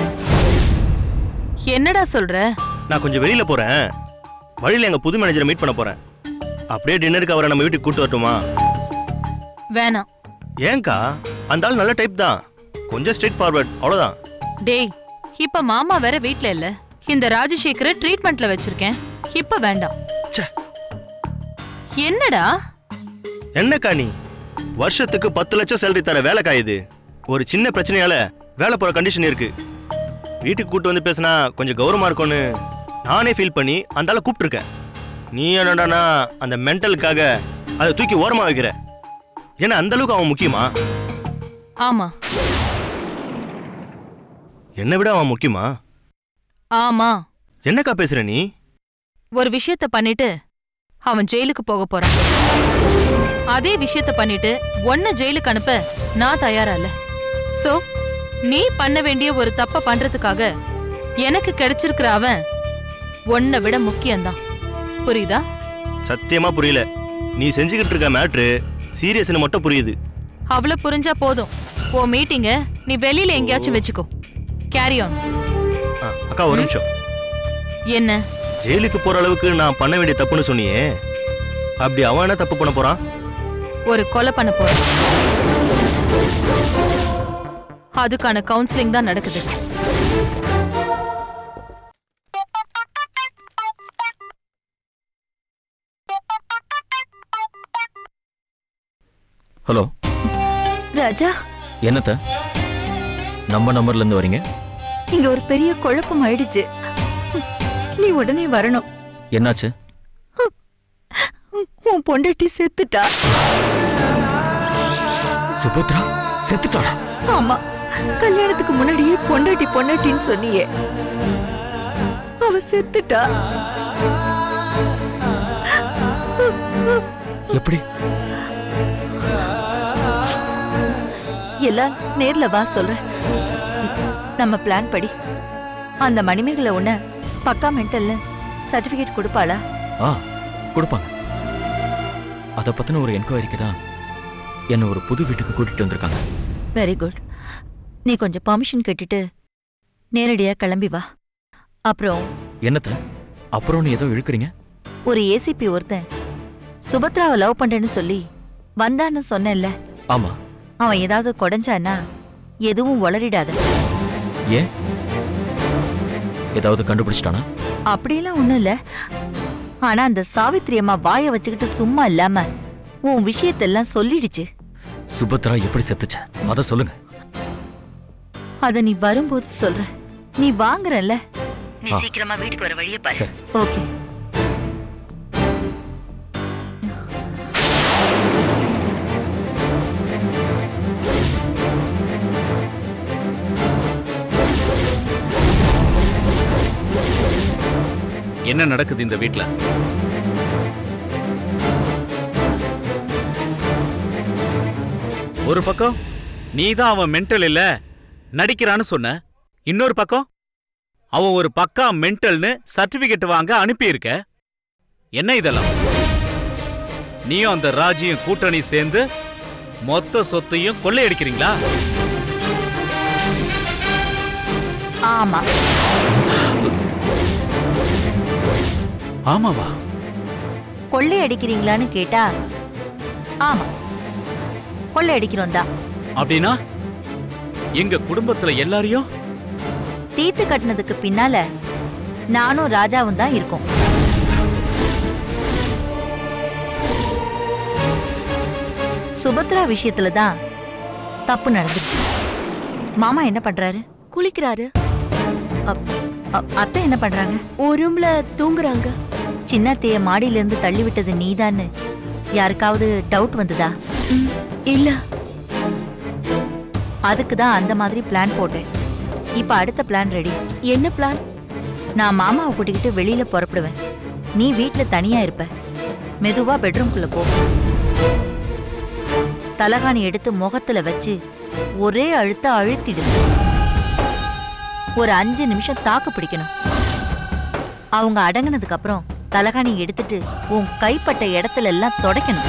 என்னடா சொல்ற? நான் கொஞ்சம் வெளியில போறேன். வழியில எங்க புது மேனேஜரை மீட் பண்ண போறேன். அப்படியே டின்னருக்கு அவரை நம்ம வீட்டுக்கு கூட்டு வரட்டுமா? வேணாம். ஏங்கா? அந்த ஆள் நல்ல டைப் தான், கொஞ்சம் ஸ்ட்ரெயிட் ஃபார்வர்ட், அவ்வளவுதான். டேய், இப்ப மாமா வேற வீட்ல இல்ல. இந்த ராஜசேகரை ட்ரீட்மெண்ட்ல வச்சிருக்கேன். இப்ப வேண்டாம். என்னடா? என்னக்கா நீ வருஷத்துக்கு 10 லட்சம் சேலரி தர வேலை காயுது. ஒரு சின்ன பிரச்சனையால வேலை போற கண்டிஷன் இருக்கு. வீட்டுக்கு கூட்டு வந்து பேசினா கொஞ்சம் கௌரவமா இருக்கும்னு நானே ஃபீல் பண்ணி அந்த ஆளை கூப்பிட்டுருக்கேன். நீ என்னடானா அந்த மென்டலுக்காக அதை தூக்கி ஓரமா வைக்கிற. ஏன்னா அந்த அளவுக்கு அவன் முக்கியமா? ஆமா. என்னை விட அவன் முக்கியமா? ஆமா. என்னக்கா பேசுற நீ? ஒரு விஷயத்த பண்ணிட்டு அவன் ஜெயிலுக்கு போக போறான். அதே விஷயத்த பண்ணிட்டு உன்னை ஜெயிலுக்கு அனுப்ப நான் தயாரா இல்ல. சோ நீ பண்ண வேண்டிய ஒரு தப்ப பண்றதுக்காக எனக்கு கிடைச்சிருக்கிற அவன் உன்னை விட முக்கியம்தான். புரியுதா? சத்தியமா புரியல. நீ செஞ்சுக்கிட்டு இருக்க மேட்ரு சீரியஸ்னு மட்டும் புரியுது. அவ்வளவு புரிஞ்சா போதும். ஓ மீட்டிங்க நீ வெளியில எங்கேயாச்சும் வச்சுக்கோ. Carry on. அக்கா ஒரு நிமிஷம். என்ன? ஜெயிலுக்கு போற அளவுக்கு நான் பண்ண வேண்டிய தப்புன்னு சொன்னியே, அப்படி அவன் என்ன தப்பு பண்ண போறான்? ஒரு கொலை பண்ண போறான். அதுக்கான கவுன்சிலிங் தான் நடக்குது. ஹலோ ராஜா, என்னத்த நம்ம நம்பர்ல இருந்து வரீங்க? இங்க ஒரு பெரிய குழப்பம் ஆயிடுச்சு. நீ உடனே வரணும். என்னாச்சு? உன் பொண்டாட்டி செத்துட்டா. சுபத்ரா செத்துட்டாளா? ஆமா, கல்யாணத்துக்கு முன்னாடியே பொண்டாட்டி பொண்டாட்டின்னு சொன்னியே, அவ செத்துட்டா. எப்படி? எல்லாம் நேர்ல வா சொல்றேன். நம்ம பிளான் படி அந்த மணிமேகலை உன்ன பக்கா மென்டல்ல சர்டிபிகேட் கொடுப்பாளா? கொடுப்பாங்க. அத பத்தின ஒரு என்கொயரிக்கு தான் என்ன ஒரு புது வீட்டுக்கு கூட்டிட்டு வந்திருக்காங்க. Very good. நீ கொஞ்சம் பர்மிஷன் கேட்டுட்டு நேரடியா கிளம்பி வா. அப்புறம் என்னத்த அப்புறம் ஏதோ இழுக்கிறீங்க? ஒரு ஏசிபி ஒருத்தன் சுபத்ராவை லவ் பண்றேன்னு சொல்லி வந்தான்னு சொன்னேன்ல. ஆமா. அவன் ஏதாவது கொடைஞ்சானா எதுவும் வளரிடாத. ஏன்? ஏதாவது கண்டுபிடிச்சிட்டானா? அப்படியெல்லாம் ஒண்ணும் இல்ல. ஆனா அந்த சாவித்திரி அம்மா வாய வச்சுக்கிட்டு சும்மா இல்லாம உன் விஷயத்தெல்லாம் சொல்லிடுச்சு. சுபத்ரா எப்படி செத்துச்ச அத சொல்லுங்க. அத நீ வரும்போது சொல்ற. நீ வாங்குறல்ல, நீ சீக்கிரமா வீட்டுக்கு வர வழியை பாரு. ஓகே. என்ன நடக்குது இந்த வீட்ல? ஒரு பக்கம் நீதான் அவன் மென்டல் இல்ல நடிக்கிறான்னு சொன்ன, இன்னொரு பக்கம் அவன் ஒரு பக்கா மென்டல்னு சர்டிபிகேட் வாங்க அனுப்பியிருக்க. என்ன இதெல்லாம்? நீயும் அந்த ராஜியும் கூட்டணி சேர்ந்து மொத்த சொத்தையும் கொள்ளையடிக்கிறீங்களா? ஆமா. ஆமாவா? கொள்ளை அடிக்கிறீங்களான்னு கேட்டா ஆமா, கொள்ளை அடிக்கிறோம் தான். அப்படின்னா எங்க குடும்பத்துல எல்லாரையும் தீத்து கட்டினதுக்கு பின்னால நானும் ராஜாவும் தான் இருக்கோம். சுபத்ரா விஷயத்துல தான் தப்பு நடந்துச்சு. மாமா என்ன பண்றாரு? குளிக்கிறாரு. அத்தை என்ன பண்றாங்க? ஒரு ரூம்ல தூங்குறாங்க. சின்னத்தைய மாடியில இருந்து தள்ளி விட்டது நீதான்னு யாருக்காவது டவுட் வந்ததா? இல்ல. அதுக்கு தான் அந்த மாதிரி பிளான் போட்டேன். இப்ப அடுத்த பிளான் ரெடி. என்ன பிளான்? நான் மாமாவை கூட்டிக்கிட்டு வெளியில புறப்படுவேன். நீ வீட்ல தனியா இருப்ப. மெதுவா பெட்ரூம்குள்ள போ. தலகாணி எடுத்து முகத்துல வச்சு ஒரே அழுத்த அழுத்திடு. ஒரு 5 நிமிஷம் தாக்கு பிடிக்கணும். அவங்க அடங்கினதுக்கு அப்புறம் தலகாணி எடுத்துட்டு உன் கைப்பட்ட இடத்துல எல்லாம் தொடக்கணும்.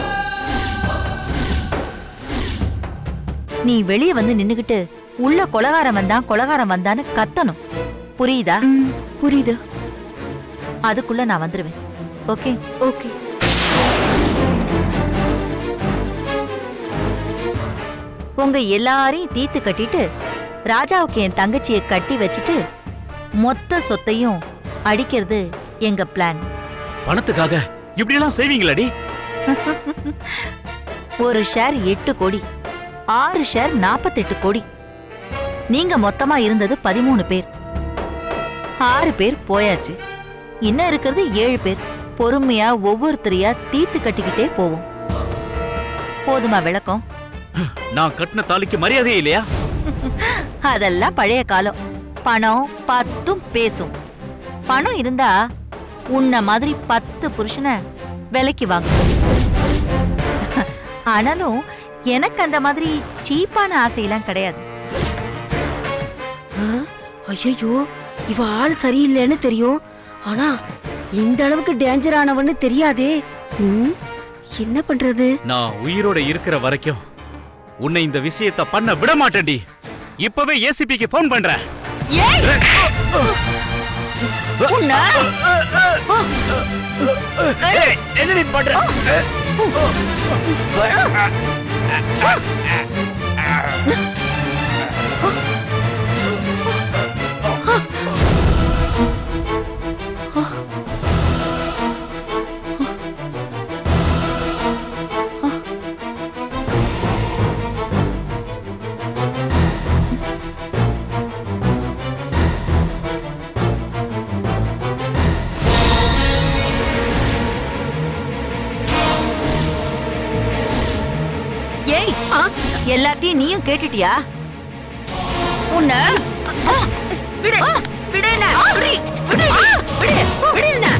நீ வெளியே வந்து நின்னுகிட்டு உள்ள கொலகாரம் வந்தான்னு கத்தணும். புரியுதா? புரியுது. அதுக்குள்ள நான் வந்துருவேன். ஓகே? ஓகே. உங்க எல்லாரையும் தீத்து கட்டிட்டு ராஜாவுக்கு என் தங்கச்சியை கட்டி வச்சுட்டு மொத்த சொத்தையும் அடிக்கிறது எங்க பிளான். பணத்துக்காக இப்படி எல்லாம் செய்வீங்களாடி? ஒரு ஷேர் 8 கோடி, 6 ஷேர் 48 கோடி. நீங்க மொத்தமா இருந்தது 13 பேர். 6 பேர் போயாச்சு. இன்னும் இருக்கிறது 7 பேர். பொறுமையா ஒவ்வொருத்தரையா தீர்த்து கட்டிக்கிட்டே போவோம். போதுமா விளக்கம்? நான் கட்டின தாலிக்கு மரியாதையே இல்லையா? அதெல்லாம் பழைய காலம். பணம் 10ம் பேசும். பணம் இருந்தா உன்ன மாதிரி 10 புருஷனை விலைக்கு வாங்க. ஆனாலும் எனக்கு அந்த மாதிரி சீப்பான ஆசையெல்லாம் கிடையாது. ஐயோ, இவ ஆள் சரியில்லைன்னு தெரியும். ஆனா இந்த அளவுக்கு டேஞ்சர் ஆனவன்னு தெரியாதே. என்ன பண்றது? நான் உயிரோட இருக்கிற வரைக்கும் உன்னை இந்த விஷயத்தை பண்ண விட மாட்டேன்டி. இப்பவே ஏசிபிக்கு போன் பண்றேன். என்ன நீ பண்ற? எல்லாத்தையும் நீயும் கேட்டுட்டியா? உன்ன விடு விடுனா விடு விடு விடு விடுனா.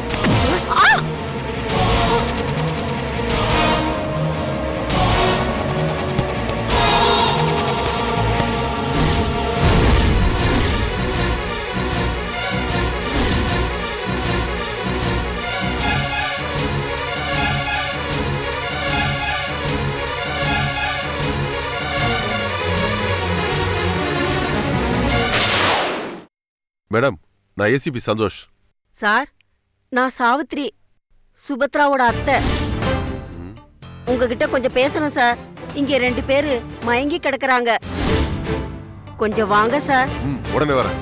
மேடம், நான் ஏசிபி சந்தோஷ். சார், நான் சாவித்ரி, சுபத்ராவோட அத்தை. உங்ககிட்ட கொஞ்சம் பேசணும் சார். இங்க 2 பேரு மயங்கி கிடக்குறாங்க. கொஞ்சம் வாங்க சார். உடனே வரேன்.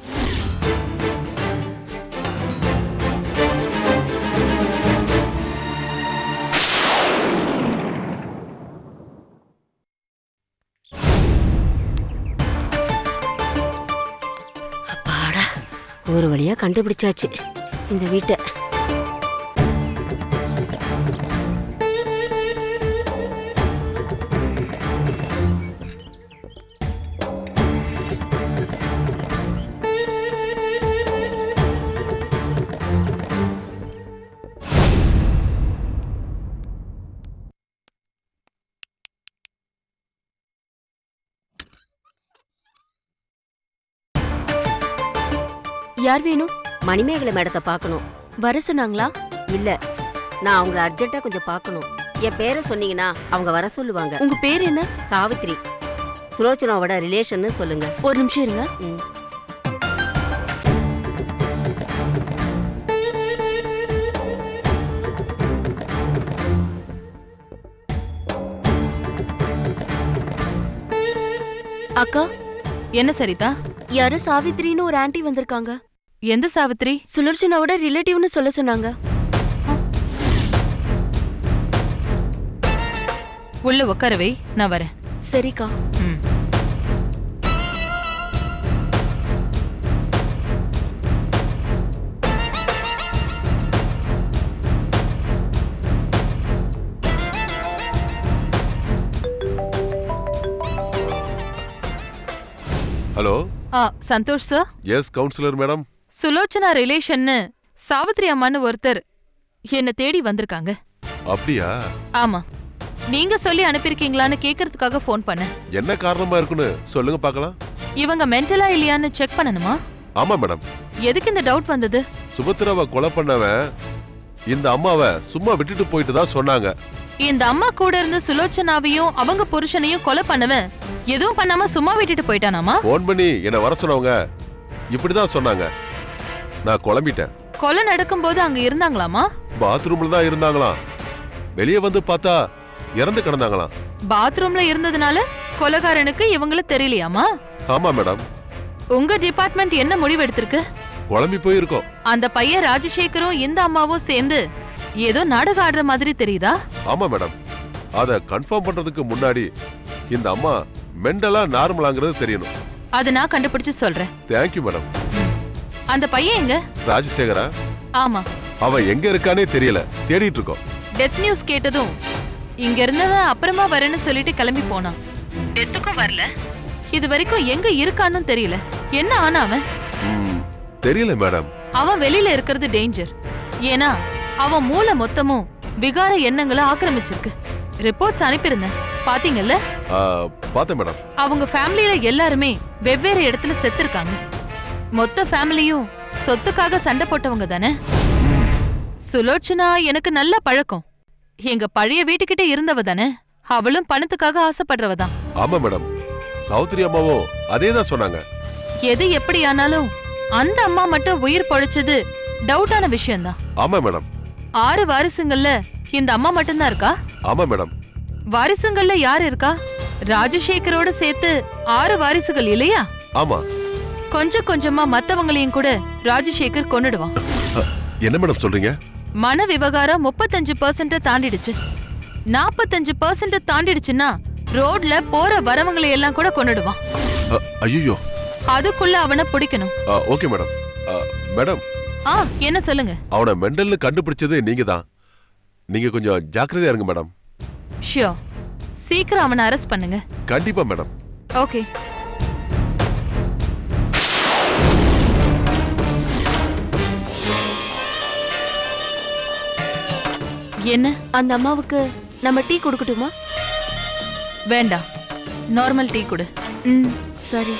ஒரு வழியா கண்டுபிடிச்சாச்சு இந்த வீட்டை. யார் வேணும்? மணிமேகலை மேடத்தை பார்க்கணும். வர சொன்னாங்களா? இல்ல, நான் அவங்கள அர்ஜென்ட்டா கொஞ்சம் பார்க்கணும். என் பேரை சொன்னீங்கன்னா அவங்க வர சொல்லுவாங்க. உங்க பேர் என்ன? சாவித்ரி. சுலோச்சனாவோட ரிலேஷன்னு சொல்லுங்க. ஒரு நிமிஷம் இருங்க. அக்கா. என்ன சரிதா? யாரோ சாவித்ரின்னு ஒரு ஆன்ட்டி வந்திருக்காங்க. எந்த சாவித்ரி? சுலர்ச்சனாவோட ரிலேட்டிவ்னு சொல்ல சொன்னாங்க. உள்ள உட்காரவை, நான் வரேன். சரிக்கா. Hello. Santhosh sir. Yes councillor madam. Sulochana ரிலேஷன்னு சாவித்ரி அம்மான்னு ஒருத்தர் என்ன தேடி வந்திருக்காங்க. அப்படியா? ஆமா. நீங்க சொல்லி அனுப்பிருக்கீங்களான்னு கேக்குறதுக்காக போன் பண்ணேன். என்ன காரணமா இருக்குன்னு சொல்லுங்க பார்க்கலாம். இவங்க மென்டலா இல்லையான்னு செக் பண்ணணுமா? ஆமா மேடம். எதுக்கு இந்த டவுட் வந்தது? சுபத்ராவை கொலை பண்ணவன் இந்த அம்மாவை சும்மா விட்டுட்டு போயிட்டு தான் சொன்னாங்க. இந்த அம்மா கூட இருந்து சுலோச்சனாவையும் அவங்க புருஷனையும் கொலை பண்ணவன் எதுவும் பண்ணாம சும்மா விட்டுட்டு போயிட்டானாமா? போன் பண்ணி என்ன வர சொன்னவங்க இப்படிதான் சொன்னாங்க. நான் குழம்பிட்டேன். கொலை நடக்கும்போது அங்க இருந்தாங்களாமா? பாத்ரூம்ல தான் இருந்தாங்களாம். வெளியே வந்து பார்த்தா இறந்து கிடந்தாங்களாம். பாத்ரூம்ல இருந்ததுனால கொலைகாரனுக்கு இவங்கள தெரியலையாமா? ஆமா மேடம். உங்க டிபார்ட்மெண்ட் என்ன முடிவு எடுத்திருக்கு? குழம்பி போயிருக்கோம். அந்த பையன் ராஜசேகரும் இந்த அம்மாவும் சேர்ந்து ஏதோ நாடகம் ஆடுற மாதிரி தெரியுதா? ஆமா மேடம். அத கன்ஃபார்ம் பண்றதுக்கு முன்னாடி இந்த அம்மா மெண்டலா நார்மலாங்கிறது தெரியணும். அத நான் கண்டுபிடிச்சு சொல்றேன். Thank you madam. அந்த பையன் எங்க? ராஜசேகரா? ஆமா. அவன் எங்க இருக்கானே தெரியல, தேடிட்டு இருக்கோம். டெத் நியூஸ் கேட்டதும் இங்க இருந்தவன் அப்புறமா வரேன்னு சொல்லிட்டு கிளம்பி போனான். டெத்துக்கும் வரல. இது வரைக்கும் எங்க இருக்கான்னு தெரியல. என்ன ஆனா அவன்? தெரியல மேடம். அவன் வெளியில இருக்கிறது டேஞ்சர். ஏன்னா அவன் மூளை மொத்தமும் விகார எண்ணங்களை ஆக்கிரமிச்சிருக்கு. ரிப்போர்ட்ஸ் அனுப்பியிருந்தேன், பாத்தீங்கல்ல? பார்த்தேன் மேடம். அவங்க ஃபேமிலியில எல்லாருமே வெவ்வேறு இடத்துல செத்துருக்காங்க. மொத்த ஃபேமிலியும் சொத்துக்காக சண்டை போட்டவங்க தானே. சுலோச்சனா எனக்கு நல்ல பழக்கம். எங்க பழைய வீட்டுக்கிட்ட இருந்தவ தானே. அவளும் பணத்துக்காக ஆசைப்படுறவதான். ஆமா மேடம், சௌத்ரி அம்மாவும் அதேதான் சொன்னாங்க. எது எப்படி ஆனாலும் அந்த அம்மா மட்டும் உயிர் பொழைச்சது டவுட்டான விஷயம்தான். ஆமா மேடம். 6 வாரிசுங்கள்ல இந்த அம்மா மட்டும்தான் இருக்கா? ஆமா மேடம். வாரிசுங்கள்ல யார் இருக்கா? ராஜசேகரோட சேர்த்து 6 வாரிசுகள் இல்லையா? ஆமா. கொஞ்சம் கொஞ்சமா மத்தவங்களையும் கூட ராஜசேகர் கொன்னுடுவான். என்ன மேடம் சொல்றீங்க? மன விவகாரம் 35% தாண்டிடுச்சு. 45% தாண்டிடுச்சுன்னா ரோட்ல போற வரவங்களை எல்லாம் கூட கொன்னுடுவான். ஐயோ, அதுக்குள்ள அவனை பிடிக்கணும். Okay madam. மேடம், என்ன சொல்லுங்க? அவனை மெண்டல்னு கண்டுபிடிச்சது நீங்க தான். நீங்க கொஞ்சம் ஜாக்கிரதையா இருங்க மேடம். ஷியோர். சீக்கிரம் அவனை அரெஸ்ட் பண்ணுங்க. கண்டிப்பா மேடம். ஓகே. என்ன? அந்த அம்மாவுக்கு நம்ம டீ கொடுக்கட்டுமா? வேண்டாம், நார்மல் டீ கொடு. சரி.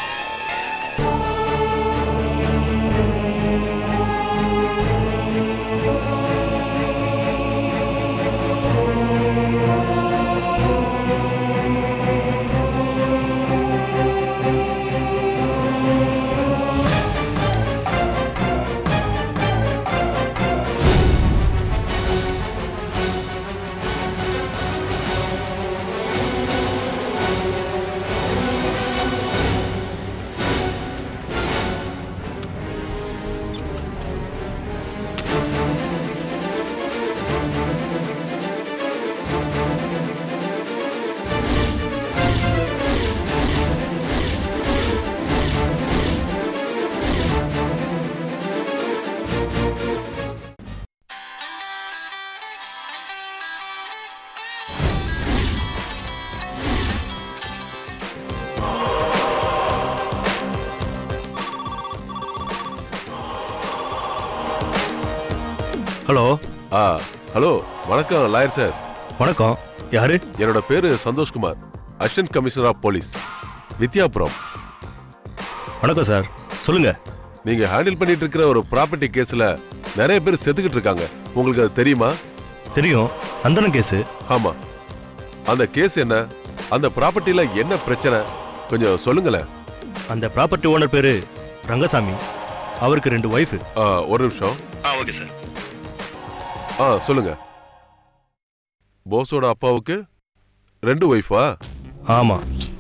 ஹலோ. ஹலோ, வணக்கம் லாயர் சார். வணக்கம். யாரு? என்னோட பேரு Santhoshkumar, assistant commissioner of police, Vidyapuram. வணக்கம் சார், சொல்லுங்க. நீங்க ஹேண்டில் பண்ணிட்டு இருக்கிற ஒரு ப்ராப்பர்ட்டி கேஸ்ல நிறைய பேர் செத்துக்கிட்டு இருக்காங்க. உங்களுக்கு அது தெரியுமா? தெரியும். அந்த கேஸ். ஆமா. அந்த கேஸ் என்ன? அந்த ப்ராப்பர்ட்டில என்ன பிரச்சனை? கொஞ்சம் சொல்லுங்களேன். அந்த ப்ராப்பர்ட்டி ஓனர் பேரு ரங்கசாமி. அவருக்கு 2 ஒய்ஃப். ஒரு நிமிஷம். Okay sir. சொல்லுங்க. போஸோட அப்பாவுக்கு 2 ஒய்ஃபா? ஆமா.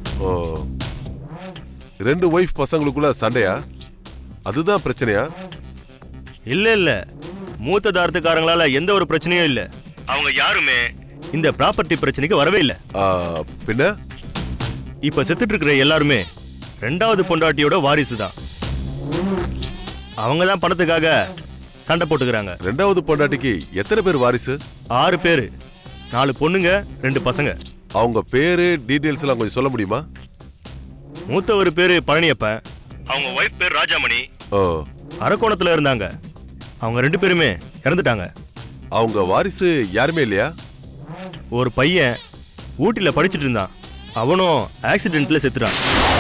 2 ஒய்ஃப் பசங்களுக்குள்ள சண்டையா? அதுதான் பிரச்சனையா? இல்ல, மூத்த தாரத்துக்காரங்களால எந்த ஒரு பிரச்சனையும் இல்ல. அவங்க யாருமே இந்த ப்ராப்பர்ட்டி பிரச்சனைக்கு வரவே இல்ல. பின்ன இப்ப செத்துட்டு இருக்கிற எல்லாருமே 2வது பொண்டாட்டியோட வாரிசு தான். அவங்க தான் பணத்துக்காக சண்டை போட்டுக்கிறாங்க. 2வது பொண்டாட்டிக்கு எத்தனை பேர் வாரிசு? 6 பேரு. 4 பொண்ணுங்க, 2 பசங்க. அவங்க பேரு டீடைல்ஸ் எல்லாம் கொஞ்சம் சொல்ல முடியுமா? மூத்தவர் பேரு பழனியப்பன். அவங்க ஒய்ஃப் பேர் ராஜாமணி. அரக்கோணத்துல இருந்தாங்க. அவங்க 2 பேருமே இறந்துட்டாங்க. அவங்க வாரிசு யாருமே இல்லையா? ஒரு பையன் ஊட்டில படிச்சுட்டு இருந்தான். அவனும் ஆக்சிடென்ட்ல செத்துட்டான்.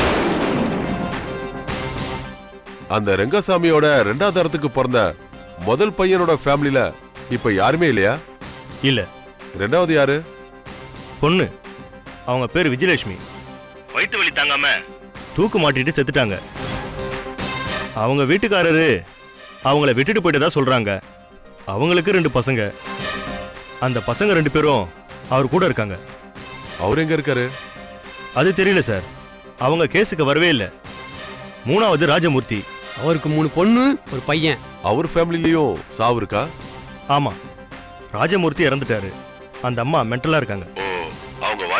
அந்த ரங்கசாமியோட 2வது தரத்துக்கு பிறந்த முதல் பையனோட ஃபேமிலில இப்ப யாருமே இல்லையா? இல்ல. 2வது யாரு? பொண்ணு. அவங்க பேரு விஜயலட்சுமி. வயிற்று வலி தாங்காம தூக்கு மாட்டிட்டு செத்துட்டாங்க. அவங்க வீட்டுக்காரரு அவங்கள விட்டுட்டு போயிட்டதா சொல்றாங்க. அவங்களுக்கு 2 பசங்க. அந்த பசங்க 2 பேரும் அவர் கூட இருக்காங்க. அவர் எங்க இருக்காரு? அது தெரியல சார். அவங்க கேஸுக்கு வரவே இல்லை. 3வது ராஜமூர்த்தி. அவருக்கு 3 பொண்ணு, ஒரு பையன். அவர் ஃபேமிலிலயும் சாவு இருக்கா? ஆமா. ராஜமூர்த்தி இறந்துட்டாரு. அந்த அம்மா மென்டலா இருக்காங்க.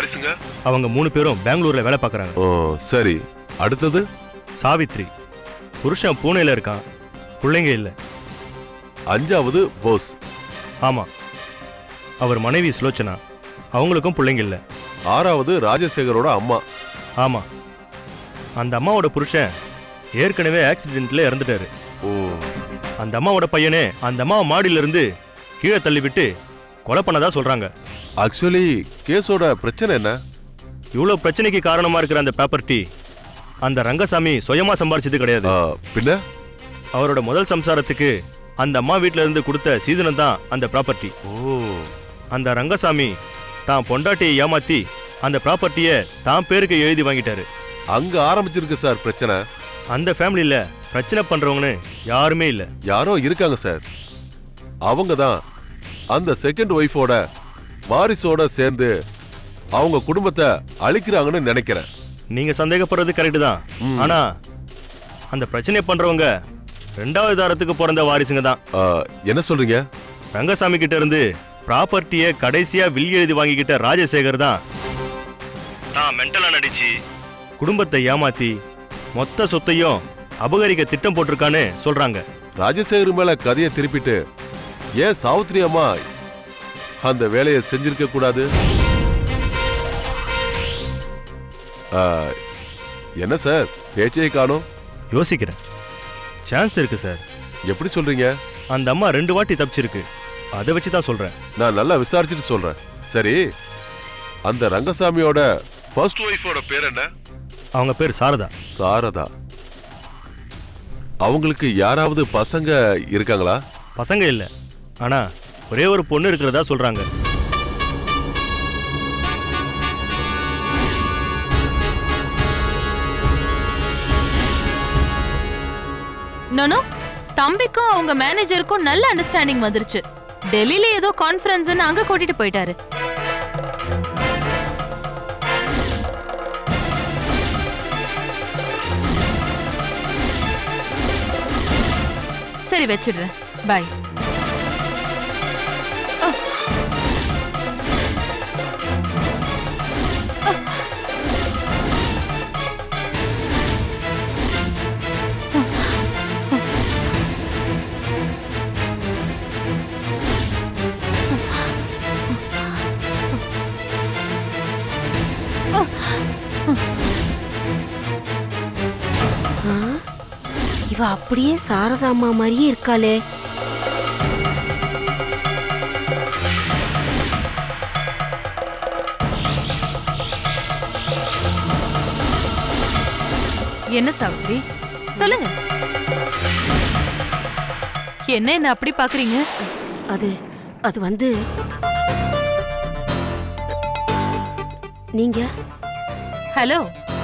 வாரிசுங்க? அவங்க 3 பேரும் பெங்களூர்ல வேலை பார்க்கறாங்க. ஓ சரி. அடுத்தது சாவித்ரி. புருஷன் பூனேல இருக்கான். பிள்ளைங்க இல்ல. 5வது போஸ். ஆமா. அவர் மனைவி சுலோச்சனா. அவங்களுக்கும் பிள்ளைங்க இல்ல. 6வது ராஜசேகரோட அம்மா. ஆமா. அந்த அம்மாவோட புருஷன் ஏற்கனவே ஆக்சிடென்ட்ல இறந்துட்டாரு. ஓ. அந்த அம்மாவோட பையனே அந்த அம்மாவை மாடியில இருந்து கீழே தள்ளி விட்டு கொலை பண்ணதா சொல்றாங்க. ஆக்சுவலி கேஸோட பிரச்சனை என்ன? இவ்வளவு பிரச்சனைக்கு காரணமா இருக்கிற அந்த ப்ராப்பர்ட்டி அந்த ரங்கசாமி சுயமா சம்பாரிச்சது கிடையாது. பின்ன அவரோட முதல் சம்சாரத்துக்கு அந்த அம்மா வீட்ல இருந்து கொடுத்த சீதனம் தான் அந்த ப்ராப்பர்ட்டி. ஓ. அந்த ரங்கசாமி தான் பொண்டாட்டியை ஏமாத்தி அந்த ப்ராப்பர்ட்டியை தான் பேருக்கு எழுதி வாங்கிட்டாரு. அங்க ஆரம்பிச்சிருக்கு சார் பிரச்சனை. அந்த ஃபேமிலியில பிரச்சனை பண்றவங்கன்னு யாருமே இல்ல. யாரோ இருக்காங்க சார். அவங்க தான் அந்த செகண்ட் ஒய்ஃபோட வாரிசோட சேர்ந்து அவங்க குடும்பத்தை அழிக்கிறாங்கன்னு நினைக்கிறேன். நீங்க சந்தேகப்படுறது கரெக்ட் தான். ஆனா அந்த பிரச்சனை பண்றவங்க 2வது தாரத்துக்கு பிறந்த வாரிசுங்க தான். என்ன சொல்றீங்க? ரங்கசாமி கிட்ட இருந்து ப்ராப்பர்ட்டியை கடைசியா வில் எழுதி வாங்கிக்கிட்ட ராஜசேகர் தான் மென்டலா நடிச்சு குடும்பத்தை ஏமாத்தி மொத்த சொத்தையும் அபகரிக்க திட்டம் போட்டிருக்கான்னு சொல்றாங்க. ராஜசேகர் மேல கதையை திருப்பிட்டு ஏன் சாவித்ரி அம்மா அந்த வேலையை செஞ்சிருக்க கூடாது? என்ன சார் பேச்சையை காணோம்? யோசிக்கிறேன். சான்ஸ் இருக்கு சார். எப்படி சொல்றீங்க? அந்த அம்மா 2 வாட்டி தப்பிச்சிருக்கு. அதை வச்சு தான் சொல்றேன். நான் நல்லா விசாரிச்சுட்டு சொல்றேன். சரி, அந்த ரங்கசாமியோட ஃபர்ஸ்ட் ஒய்ஃபோட பேர் என்ன? அவங்க பேர் சாரதா. சாரதா. அவங்களுக்கு யாராவது பசங்க இருக்காங்களா? பசங்க இல்ல. ஆனா ஒரே ஒரு பொண்ணு இருக்கிறதா சொல்றாங்க. நானோ தம்பிக்கும் அவங்க மேனேஜருக்கும் நல்ல அண்டர்ஸ்டாண்டிங் வந்துருச்சு. டெல்லியில ஏதோ கான்ஃபரன்ஸ்னு அங்க கூட்டிட்டு போயிட்டாரு. சரி வச்சிடுறேன். பை. இவ அப்படியே சாரதா அம்மா மாதிரியே இருக்காளே. என்ன சாவித்ரி சொல்லுங்க. என்ன அப்படி பாக்குறீங்க? அது வந்து நீங்க ஹலோ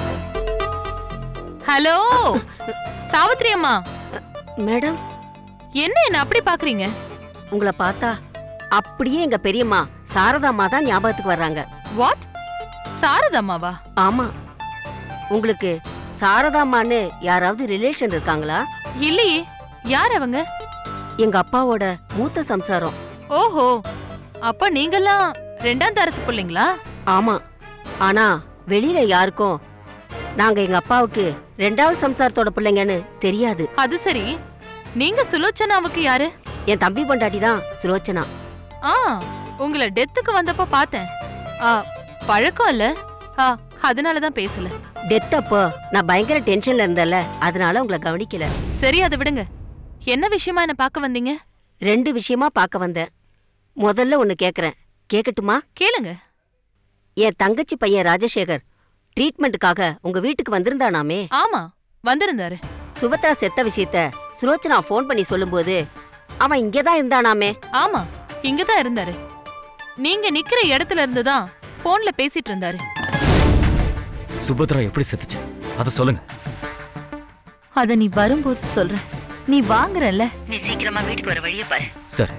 ஹலோ சாவித்ரி அம்மா. மேடம் என்ன அப்படி பாக்குறீங்க? உங்களை பார்த்தா அப்படியே எங்க பெரியம்மா சாரதாம்மா தான் ஞாபகத்துக்கு வர்றாங்க. வாட்? சாரதாம்மாவா? ஆமா. உங்களுக்கு சாரதாம்மான்னு யாராவது ரிலேஷன் இருக்காங்களா? இல்லையே. யார் அவங்க? எங்க அப்பாவோட மூத்த சம்சாரம். ஓஹோ, அப்ப நீங்கெல்லாம் 2ஆம் தரத்து பிள்ளைங்களா? ஆமா. ஆனா வெளியில யாருக்கும் நாங்க எங்க அப்பாவுக்கு 2வது சம்சாரத்தோட பிள்ளைங்கன்னு தெரியாது. அது சரி, நீங்க சுலோச்சனாவுக்கு யாரு? என் தம்பி பொண்டாட்டி தான் சுலோச்சனா. உங்களை டெத்துக்கு வந்தப்ப பார்த்தேன். பழக்கம் இல்ல, அதனாலதான் பேசல. டெத் அப்போ நான் பயங்கர டென்ஷன்ல இருந்தேன்ல, அதனால உங்களை கவனிக்கல. சரி, அதை விடுங்க. என்ன விஷயமா என்ன பார்க்க வந்தீங்க? 2 விஷயமா பார்க்க வந்தேன். முதல்ல ஒன்னு கேக்குறேன், கேக்கட்டுமா? கேளுங்க. என் தங்கச்சி பையன் ராஜசேகர் ட்ரீட்மெண்ட்டுக்காக உங்க வீட்டுக்கு வந்திருந்தானாமே? ஆமா, வந்திருந்தாரு. சுபத்ரா செத்த விஷயத்த சுலோச்சனா போன் பண்ணி சொல்லும்போது அவன் இங்கதான் இருந்தானாமே? ஆமா, இங்கதான் இருந்தாரு. நீங்க நிக்கிற இடத்துல இருந்துதான் போன்ல பேசிட்டு இருந்தாரு. சுபத்ரா எப்படி செத்துச்சு அத சொல்லுங்க. அத நீ வரும்போது சொல்ற. நீ வாங்குறல்ல, நீ சீக்கிரமா வீட்டுக்கு வர வழியை பாரு. சரி.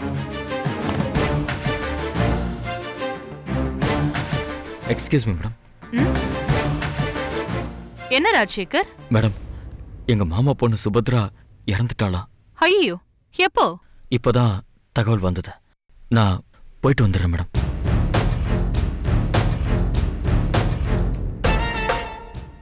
Excuse me madam. என்ன ராஜசேகர்? மேடம், எங்க மாமா பொண்ணு சுபத்ரா இறந்துட்டாளா? ஐயோ, எப்போ? இப்பதான் தகவல் வந்தது. நான் போயிட்டு வந்துடுறேன் மேடம்.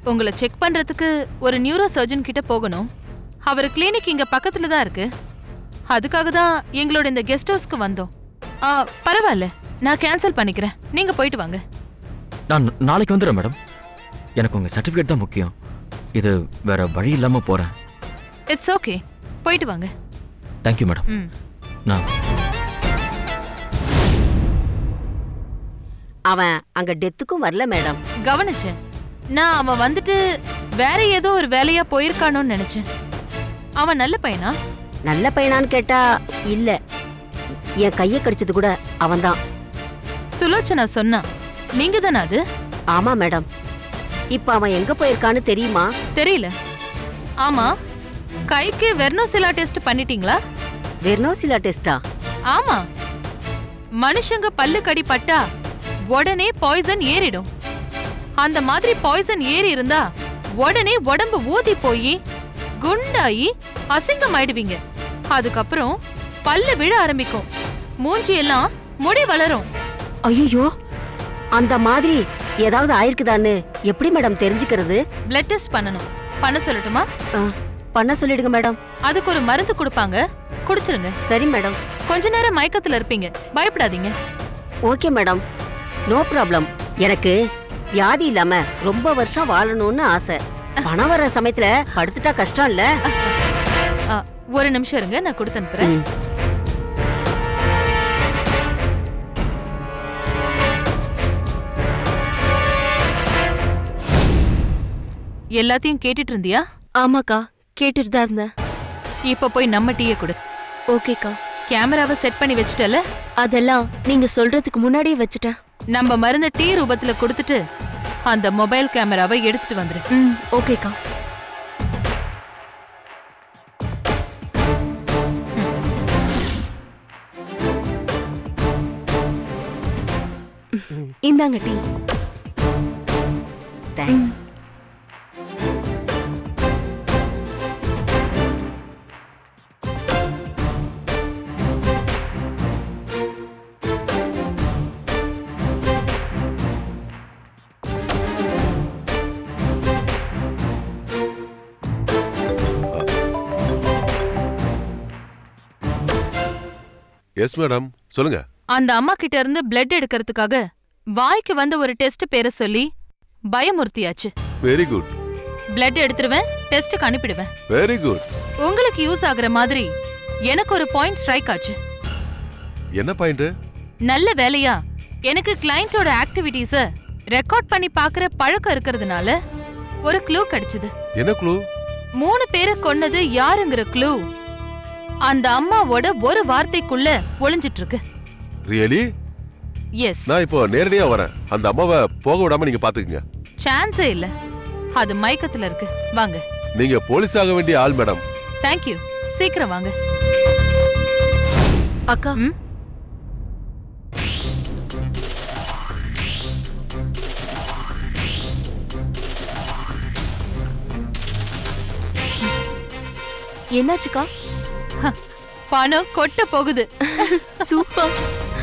உங்களை செக் பண்றதுக்கு ஒரு நியூரோ சர்ஜன் கிட்ட போகணும். அவர் கிளினிக் இங்க பக்கத்துல தான் இருக்கு. அதுக்காக தான் எங்களோட இந்த கெஸ்ட் ஹவுஸ்க்கு வந்தோம். பரவாயில்ல, நான் கேன்சல் பண்ணிக்கிறேன். நீங்க போயிட்டு வாங்க. நான் நாளைக்கு வந்துடுறேன் மேடம். எனக்கு உங்க சர்டிஃபிகேட் தான் முக்கியம். இது வேற வழி இல்லாம போறேன். இட்ஸ் ஓகே, போயிட்டு வாங்க. Thank you madam. நான் அவன் அங்க டெத்துக்கும் வரல மேடம். கவனிச்சேன். நான் அவன் வந்துட்டு வேற ஏதோ ஒரு வேலையா போயிருக்கானோன்னு நினைச்சேன். அவன் நல்ல பையனா? நல்ல பையனான்னு கேட்டா இல்ல. என் கையை கடிச்சது கூட அவன்தான். சுலோச்சனா சொன்னா. நீங்க தானே அது? ஆமா மேடம். இப்ப அவன் எங்க போயிருக்கான்னு தெரியுமா? தெரியல. ஆமா, கைக்கு வெர்னோசிலா டெஸ்ட் பண்ணிட்டீங்களா? வெர்னோசிலா டெஸ்டா? ஆமா, மனுஷங்க பல்லு கடி பட்டா உடனே பாய்சன் ஏறிடும். அந்த மாதிரி பாய்சன் ஏறி இருந்தா உடனே உடம்பு ஊதி போய் குண்டாயி அசிங்கம் ஆயிடுவீங்க. அதுக்கப்புறம் பல்லு விழ ஆரம்பிக்கும், மூஞ்சி எல்லாம் முடி வளரும். ஐயோ, அந்த மாதிரி ஏதாவது ஆயிருக்குதான்னு எப்படி மேடம் தெரிஞ்சுக்கிறது? பிளட் டெஸ்ட் பண்ணணும். பண்ண சொல்லட்டுமா? பண்ண சொல்லிடுங்க மேடம். அதுக்கு ஒரு மருந்து கொடுப்பாங்க, குடிச்சிருங்க. சரி மேடம். கொஞ்ச நேரம் மயக்கத்துல இருப்பீங்க, பயப்படாதீங்க. Okay madam, no problem. எனக்கு வியாதி இல்லாம ரொம்ப வருஷம் வாழணும்னு ஆசை. பணம் வர சமயத்துல படுத்துட்டா கஷ்டம் இல்ல. ஒரு நிமிஷம் இருங்க, நான் கொடுத்து அனுப்புறேன். எல்லாத்தையும் கேட்டுட்டு இருந்தியா? ஆமாக்கா, கேட்டுட்டு தான் இருந்தேன். இப்ப போய் நம்ம டீயை கொடு. ஓகேக்கா. கேமராவை செட் பண்ணி வச்சுட்டல? அதெல்லாம் நீங்க சொல்றதுக்கு முன்னாடியே வச்சுட்டேன். நம்ம மருந்த டீ ரூபத்துல கொடுத்துட்டு அந்த மொபைல் கேமராவை எடுத்துட்டு வந்துரு. ஓகேக்கா. இந்தாங்க டீ. தேங்க்ஸ். எஸ் மேடம், சொல்லுங்க. அந்த அம்மா கிட்ட இருந்து பிளட் எடுக்கிறதுக்காக வாய்க்கு வந்த ஒரு டெஸ்ட் பேரை சொல்லி பயமுறுத்தியாச்சு. Very good. பிளட் எடுத்துருவேன், டெஸ்டுக்கு அனுப்பிடுவேன். Very good. உங்களுக்கு யூஸ் ஆகுற மாதிரி எனக்கு ஒரு பாயிண்ட் ஸ்ட்ரைக் ஆச்சு. என்ன பாயிண்ட்? நல்ல வேலையா எனக்கு கிளையண்டோட ஆக்டிவிட்டீஸ ரெக்கார்ட் பண்ணி பாக்குற பழக்கம் இருக்கிறதுனால ஒரு க்ளூ கிடைச்சது. என்ன க்ளூ? 3 பேரை கொன்னது யாருங்கிற க்ளூ அந்த அம்மாவோட ஒரு வார்த்தைக்குள்ள ஒளிஞ்சிட்டு இருக்கு. ரியலி? எஸ். நான் இப்போ நேரடியா வரேன். அந்த அம்மாவை போக விடாம நீங்க பாத்துக்கங்க. சான்ஸே இல்ல, அது மயக்கத்துல இருக்கு. வாங்க. நீங்க போலீஸ் ஆக வேண்டிய ஆள் மேடம். Thank you. சீக்கிரம் வாங்க. அக்கா, என்னாச்சுக்கா? பணம் கொட்ட போகுது. சூப்பர்.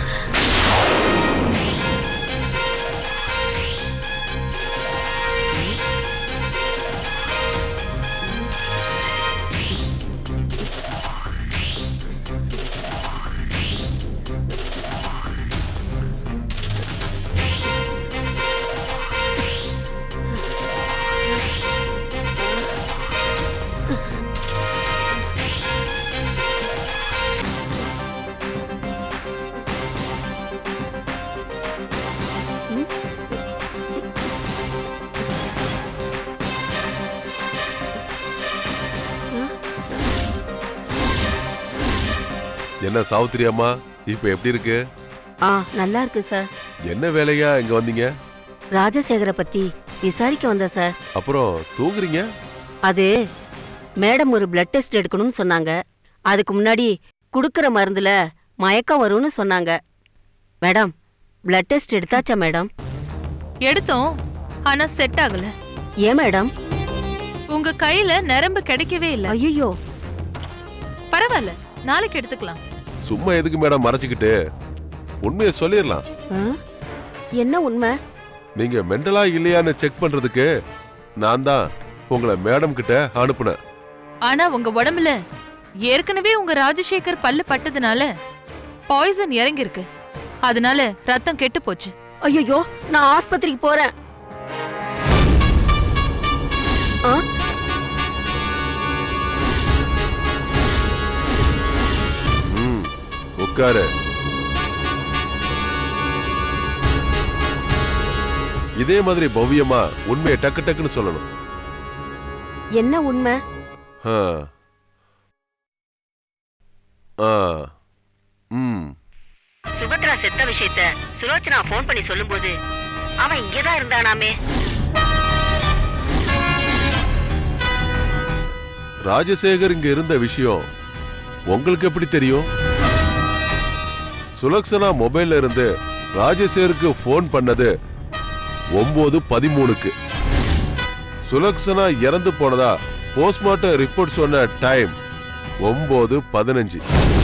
என்ன சாவித்திரி அம்மா, இப்ப எப்படி இருக்கு? நல்லா இருக்கு சார். என்ன வேலையா இங்க வந்தீங்க? ராஜசேகர பத்தி விசாரிக்க வந்தேன் சார். அப்புறம் தூங்குறீங்க? அது மேடம் ஒரு பிளட் டெஸ்ட் எடுக்கணும்னு சொன்னாங்க. அதுக்கு முன்னாடி குடுக்கற மருந்துல மயக்கம் வரும்னு சொன்னாங்க. மேடம், பிளட் டெஸ்ட் எடுத்தாச்சா மேடம்? எடுத்தோம், ஆனா செட் ஆகல. ஏன் மேடம்? உங்க கையில நரம்பு கிடைக்கவே இல்ல. ஐயோ. பரவாயில்ல, நாளைக்கு எடுத்துக்கலாம். சும்மா எதுக்கு மேடம் மறைச்சுக்கிட்டு? உண்மையை சொல்லிடலாம். என்ன உண்மை? நீங்க மெண்டலா இல்லையான்னு செக் பண்றதுக்கு நான் தான் உங்களை மேடம் கிட்ட அனுப்புனேன். ஆனா உங்க உடம்புல ஏற்கனவே உங்க ராஜசேகர் பல்லு பட்டதுனால பாய்சன் இறங்கி இருக்கு. அதனால ரத்தம் கெட்டு போச்சு. ஐயோ, நான் ஆஸ்பத்திரிக்கு போறேன். உட்காரு. இதே மாதிரி பவ்யமா உண்மையை டக்கு டக்குன்னு சொல்லணும். என்ன உண்மை? சுபத்ரா செத்த விஷயத்த சுலோச்சனா போன் பண்ணி சொல்லும்போது அவன் இங்கேதான் இருந்தானாமே. ராஜசேகர் இங்க இருந்த விஷயம் உங்களுக்கு எப்படி தெரியும்? சுலக்ஷனா மொபைல்ல இருந்து ராஜசேகருக்கு போன் பண்ணது 9:13க்கு. சுலக்ஷனா இறந்து போனதா போஸ்ட்மார்ட்டம் ரிப்போர்ட் சொன்ன டைம் 9:15.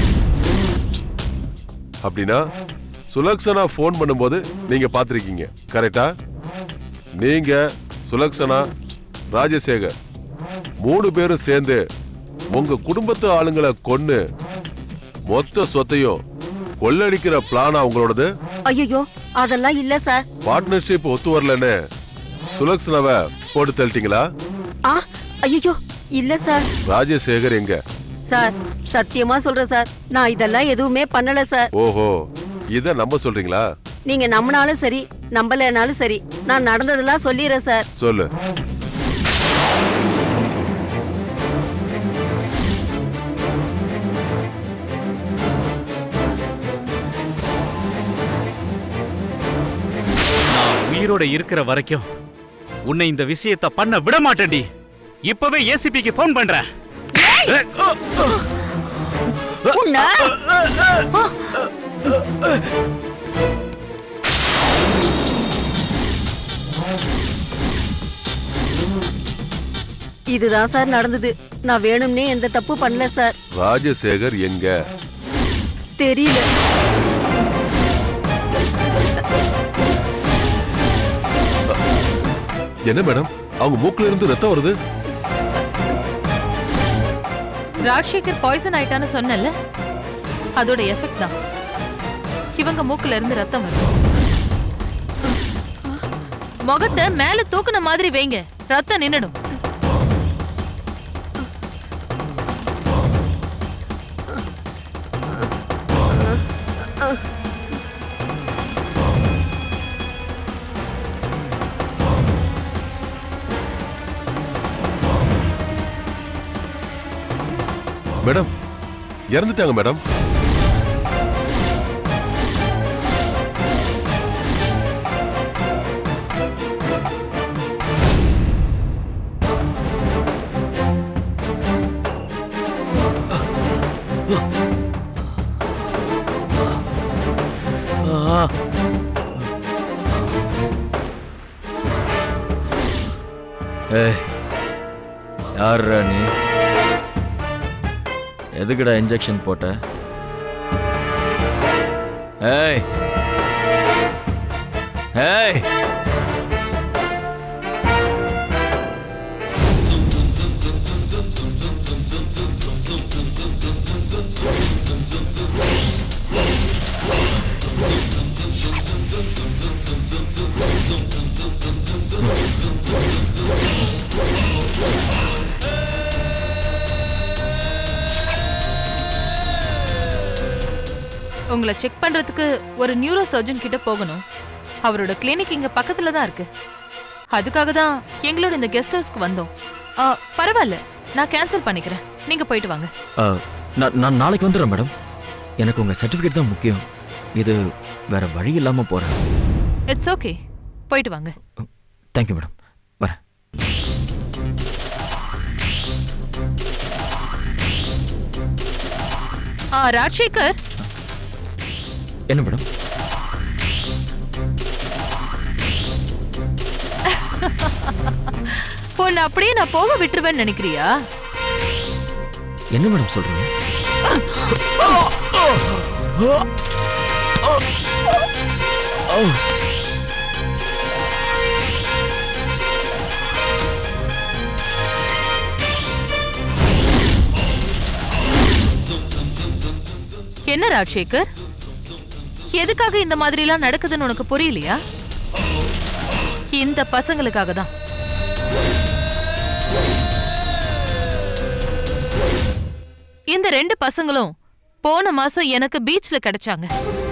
அப்படின்னா சுலக்ஷனா போன் பண்ணும்போது நீங்க பாத்திருக்கீங்க, கரெக்டா? நீங்க, சுலக்ஷனா, ராஜசேகர் 3 பேரும் சேர்ந்து உங்க குடும்பத்து ஆளுங்களை கொன்னு மொத்த சொத்தையும் கொள்ளடிக்கிற பிளானா உங்களோடது? ஐயோ, அதெல்லாம் இல்ல சார். பார்ட்னர்ஷிப் ஒத்து வரலன்னு சுலக்ஷனாவை போட்டு தள்ளிட்டீங்களா? ஐயோ, இல்ல சார். ராஜசேகர் எங்க? சார், சத்தியமா சொல்றேன் சார், நான் இதெல்லாம் எதுவுமே பண்ணல சார். ஓஹோ, இத நம்ப சொல்றீங்களா? நீங்க நம்பினாலும் சரி, நம்பலனாலும் சரி, நான் நடந்ததெல்லாம் சொல்லிடுறேன் சார். சொல்லு. உயிரோட இருக்கிற வரைக்கும் உன்னை இந்த விஷயத்தை பண்ண விட மாட்டேன்டி. இப்பவே ஏசிபிக்கு போன் பண்றேன். இதுதான் சார் நடந்தது. நான் வேணும்னே எந்த தப்பு பண்ணல சார். ராஜசேகர் எங்க? தெரியல. என்ன மேடம், அவங்க மூக்குல இருந்து ரத்தம் வருது? ராஜசேகர் பாய்சன் ஆயிட்டான்னு சொன்னல, அதோட எஃபெக்ட் தான். இவங்க மூக்குல இருந்து ரத்தம் வருது. முகத்தை மேல தூக்குன மாதிரி வைங்க, ரத்தம் நின்னுடும். மேடம், இறந்துட்டாங்க மேடம். யாரா நீ? எதுக்குடா இன்ஜெக்ஷன் போட்ட? ஏய் ஏய், உங்களை செக் பண்றதுக்கு ஒரு நியூரோ சர்ஜன் கிட்ட போகணும். அவரோட கிளினிக் இங்க பக்கத்துல தான் இருக்கு. அதுக்காக தான் எங்களோட இந்த கெஸ்ட் ஹவுஸ்க்கு வந்தோம். பரவாயில்ல, நான் கேன்சல் பண்ணிக்கிறேன். நீங்க போயிட்டு வாங்க. நான் நாளைக்கு வந்துடுறேன் மேடம். எனக்கு உங்க சர்டிபிகேட் தான் முக்கியம். இது வேற வழி இல்லாம போறேன். இட்ஸ் ஓகே, போயிட்டு வாங்க. Thank you madam. வரேன். ராஜசேகர். என்ன மேடம்? பொண்ணு அப்படியே நான் போக விட்டுருவேன்னு நினைக்கிறியா? என்ன மேடம் சொல்றீங்க? என்ன ராஜசேகர், எதுக்காக இந்த மாதிரி எல்லாம் நடக்குதுன்னு உனக்கு புரியலையா? இந்த பசங்களுக்காக தான். இந்த 2 பசங்களும் போன மாசம் எனக்கு பீச்ல கிடைச்சாங்க.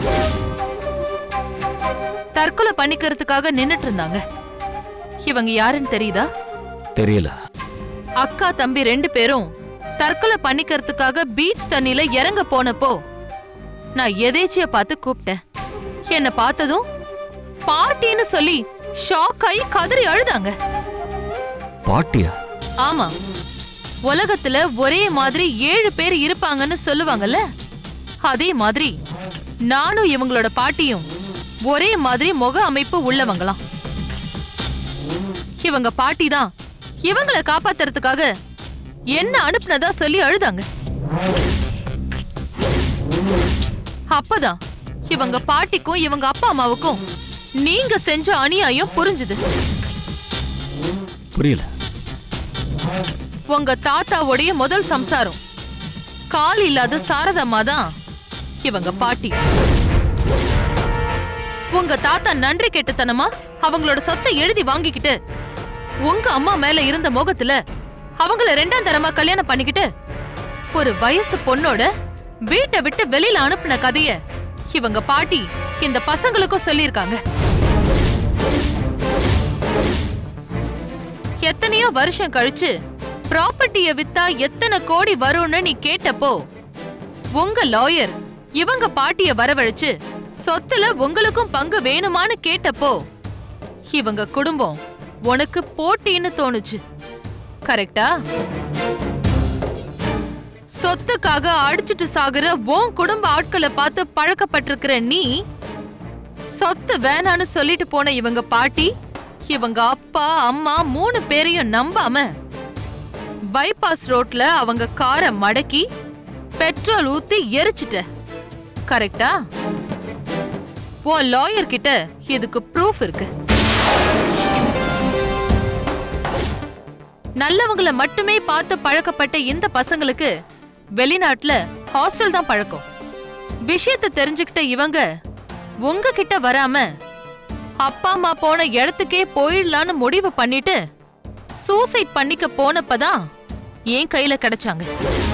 தற்கொலை பண்ணிக்கிறதுக்காக நின்னுட்டு இருந்தாங்க. இவங்க யாருன்னு தெரியுதா? தெரியல. அக்கா தம்பி 2 பேரும் தற்கொலை பண்ணிக்கிறதுக்காக பீச் தண்ணில இறங்க போனப்போ நான் எதேச்சியா பார்த்து கூப்பிட்டேன். என்ன பார்த்ததும் பாட்டின்னு சொல்லி ஷாக் ஆகி கதறி அழுதாங்க. பாட்டியா? ஆமா, உலகத்துல ஒரே மாதிரி 7 பேர் இருப்பாங்கன்னு சொல்லுவாங்கல்ல, அதே மாதிரி நானும் இவங்களோட பாட்டியும் ஒரே மாதிரி முக அமைப்பு உள்ளவங்களாம். இவங்க பாட்டி தான் இவங்களை காப்பாத்துறதுக்காக என்ன அனுப்புனதா சொல்லி அழுதாங்க. அப்பதான் இவங்க பாட்டிக்கும் இவங்க அப்பா அம்மாவுக்கும் நீங்க செஞ்ச அநியாயம் புரிஞ்சுது. புரியல. உங்க தாத்தாவுடைய முதல் சம்சாரம் கால் இல்லாத சாரதம்மா தான் இவங்க பாட்டி. உங்க தாத்தா நன்றி கெட்டுத்தனமா அவங்களோட சொத்தை எழுதி வாங்கிக்கிட்டு உங்க அம்மா மேல இருந்த மோகத்துல அவங்கள 2ஆம் தரமா கல்யாணம் பண்ணிக்கிட்டு ஒரு வயசு பொண்ணோட வீட்டை விட்டு வெளியில அனுப்புன கதைய இவங்க பாட்டி இந்த பசங்களுக்கும் சொல்லியிருக்காங்க. எத்தனையோ வருஷம் கழிச்சு ப்ராப்பர்ட்டிய வித்தா எத்தனை கோடி வரும்னு நீ கேட்டப்போ உங்க லாயர் இவங்க பாட்டிய வரவழைச்சு சொத்துல உங்களுக்கும் பங்கு வேணுமான்னு கேட்டப்போ இவங்க குடும்பம் உனக்கு போட்டின்னு தோணுச்சு. கரெக்டா? சொத்துக்காக அடிச்சுட்டு சாகுற உன் குடும்ப ஆட்களை பார்த்து பழக்கப்பட்டிருக்கிற நீ சொத்து வேணான்னு சொல்லிட்டு போன இவங்க பாட்டி இவங்க அப்பா அம்மா 3 பேரையும் நம்பாம பைபாஸ் ரோட்ல அவங்க காரை மடக்கி பெட்ரோல் ஊத்தி எரிச்சிட்ட. கரெக்டா? உன் லாயர் கிட்ட இதுக்கு ப்ரூஃப் இருக்கு. நல்லவங்களை மட்டுமே பார்த்து பழக்கப்பட்ட இந்த பசங்களுக்கு வெளிநாட்டுல ஹாஸ்டல் தான் பழக்கம். விஷயத்தை தெரிஞ்சுக்கிட்ட இவங்க உங்ககிட்ட வராம அப்பா அம்மா போன இடத்துக்கே போயிடலான்னு முடிவு பண்ணிட்டு சூசைட் பண்ணிக்க போனப்பதான் என் கையில கிடைச்சாங்க.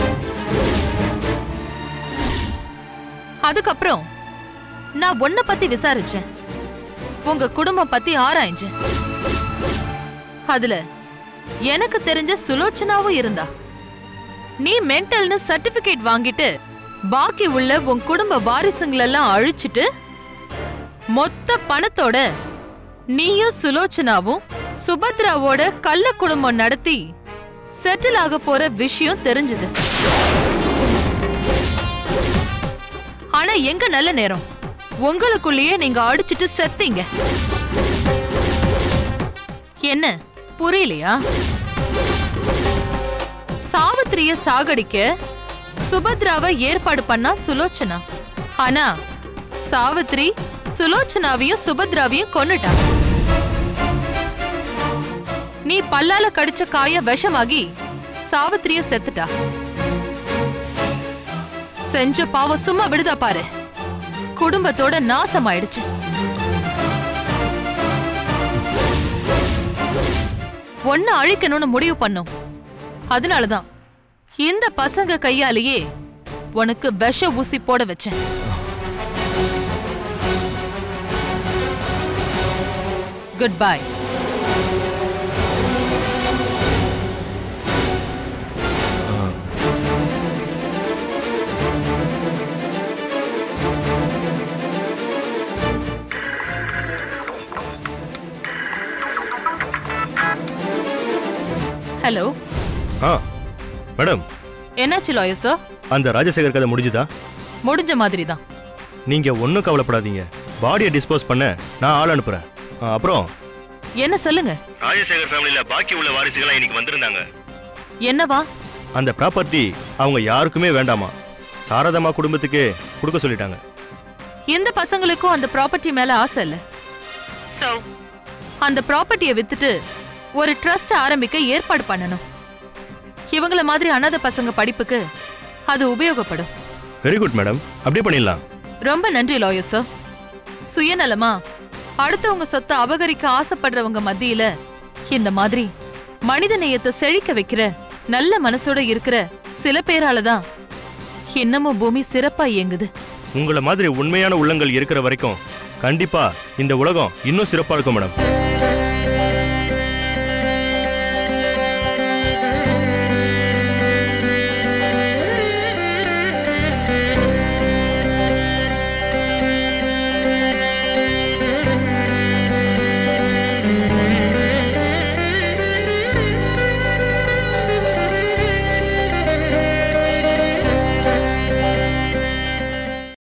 அதுக்கப்புறம் நான் உன்னை பத்தி விசாரிச்சேன், உங்க குடும்பம் பத்தி ஆராய்ஞ்சேன். அதுல எனக்கு தெரிஞ்ச சுலோச்சனாவும் இருந்தா. நீ மென்டல்னு சர்டிபிகேட் வாங்கிட்டு பாக்கி உள்ள உன் குடும்ப வாரிசுங்களெல்லாம் அழிச்சிட்டு மொத்த பணத்தோட நீயும் சுலோச்சனாவும் சுபத்ராவோட கள்ள குடும்பம் நடத்தி செட்டில் ஆக போற விஷயம் தெரிஞ்சது. ஆனா எங்க நல்ல நேரம், உங்களுக்குள்ளேயே நீங்க அடிச்சிட்டு செத்தீங்க. என்ன புரியலையா? சாவித்திரிய சாகடிக்க சுபத்ராவை ஏற்பாடு பண்ணா சுலோச்சனா. ஆனா சாவித்ரி சுலோச்சனாவையும் சுபத்ராவையும் கொன்னுட்டா. நீ பல்லால கடிச்ச காய விஷமாகி சாவித்திரியும் செத்துட்டா. செஞ்ச பாவம் சும்மா விடுதா பாரு, குடும்பத்தோட நாசமாயிடுச்சு. ஒன்ன அழிக்கணும்னு முடிவு பண்ணும். அதனாலதான் இந்த பசங்க கையாலேயே உனக்கு விஷ ஊசி போட வச்சேன். Good bye. ஹலோ. மேடம், என்னாச்சு லாயர் சார்? அந்த ராஜசேகர் கதை முடிஞ்சுதா? முடிஞ்ச மாதிரி தான். நீங்க ஒன்னும் கவலைப்படாதீங்க. பாடியை டிஸ்போஸ் பண்ண நான் ஆள் அனுப்புறேன். அப்புறம் என்ன சொல்லுங்க? ராஜசேகர் ஃபேமிலில பாக்கி உள்ள வாரிசுகள் இன்னைக்கு வந்திருந்தாங்க. என்னவா? அந்த ப்ராப்பர்ட்டி அவங்க யாருக்குமே வேண்டாமா, சாரதம்மா குடும்பத்துக்கு கொடுக்க சொல்லிட்டாங்க. இந்த பசங்களுக்கும் அந்த ப்ராப்பர்ட்டி மேல ஆசை இல்ல. சோ அந்த ப்ராப்பர்ட்டியை வித்துட்டு ஒரு ட்ரஸ்ட் ஆரம்பிக்க ஏற்பாடு பண்ணணும். இவங்கள மாதிரி அனாதை பசங்க படிப்புக்கு அது உபயோகப்படும். வெரி குட் மேடம், அப்படியே பண்ணிடலாம். ரொம்ப நன்றி லாயர் சார். சுயநலமா அடுத்தவங்க சொத்தை அபகரிக்க ஆசைப்படுறவங்க மத்தியில இந்த மாதிரி மனித நேயத்தை செழிக்க வைக்கிற நல்ல மனசோட இருக்கிற சில பேரால தான் இன்னமும் பூமி சிறப்பா இயங்குது. உங்களை மாதிரி உண்மையான உள்ளங்கள் இருக்கிற வரைக்கும் கண்டிப்பா இந்த உலகம் இன்னும் சிறப்பா இருக்கும் மேடம்.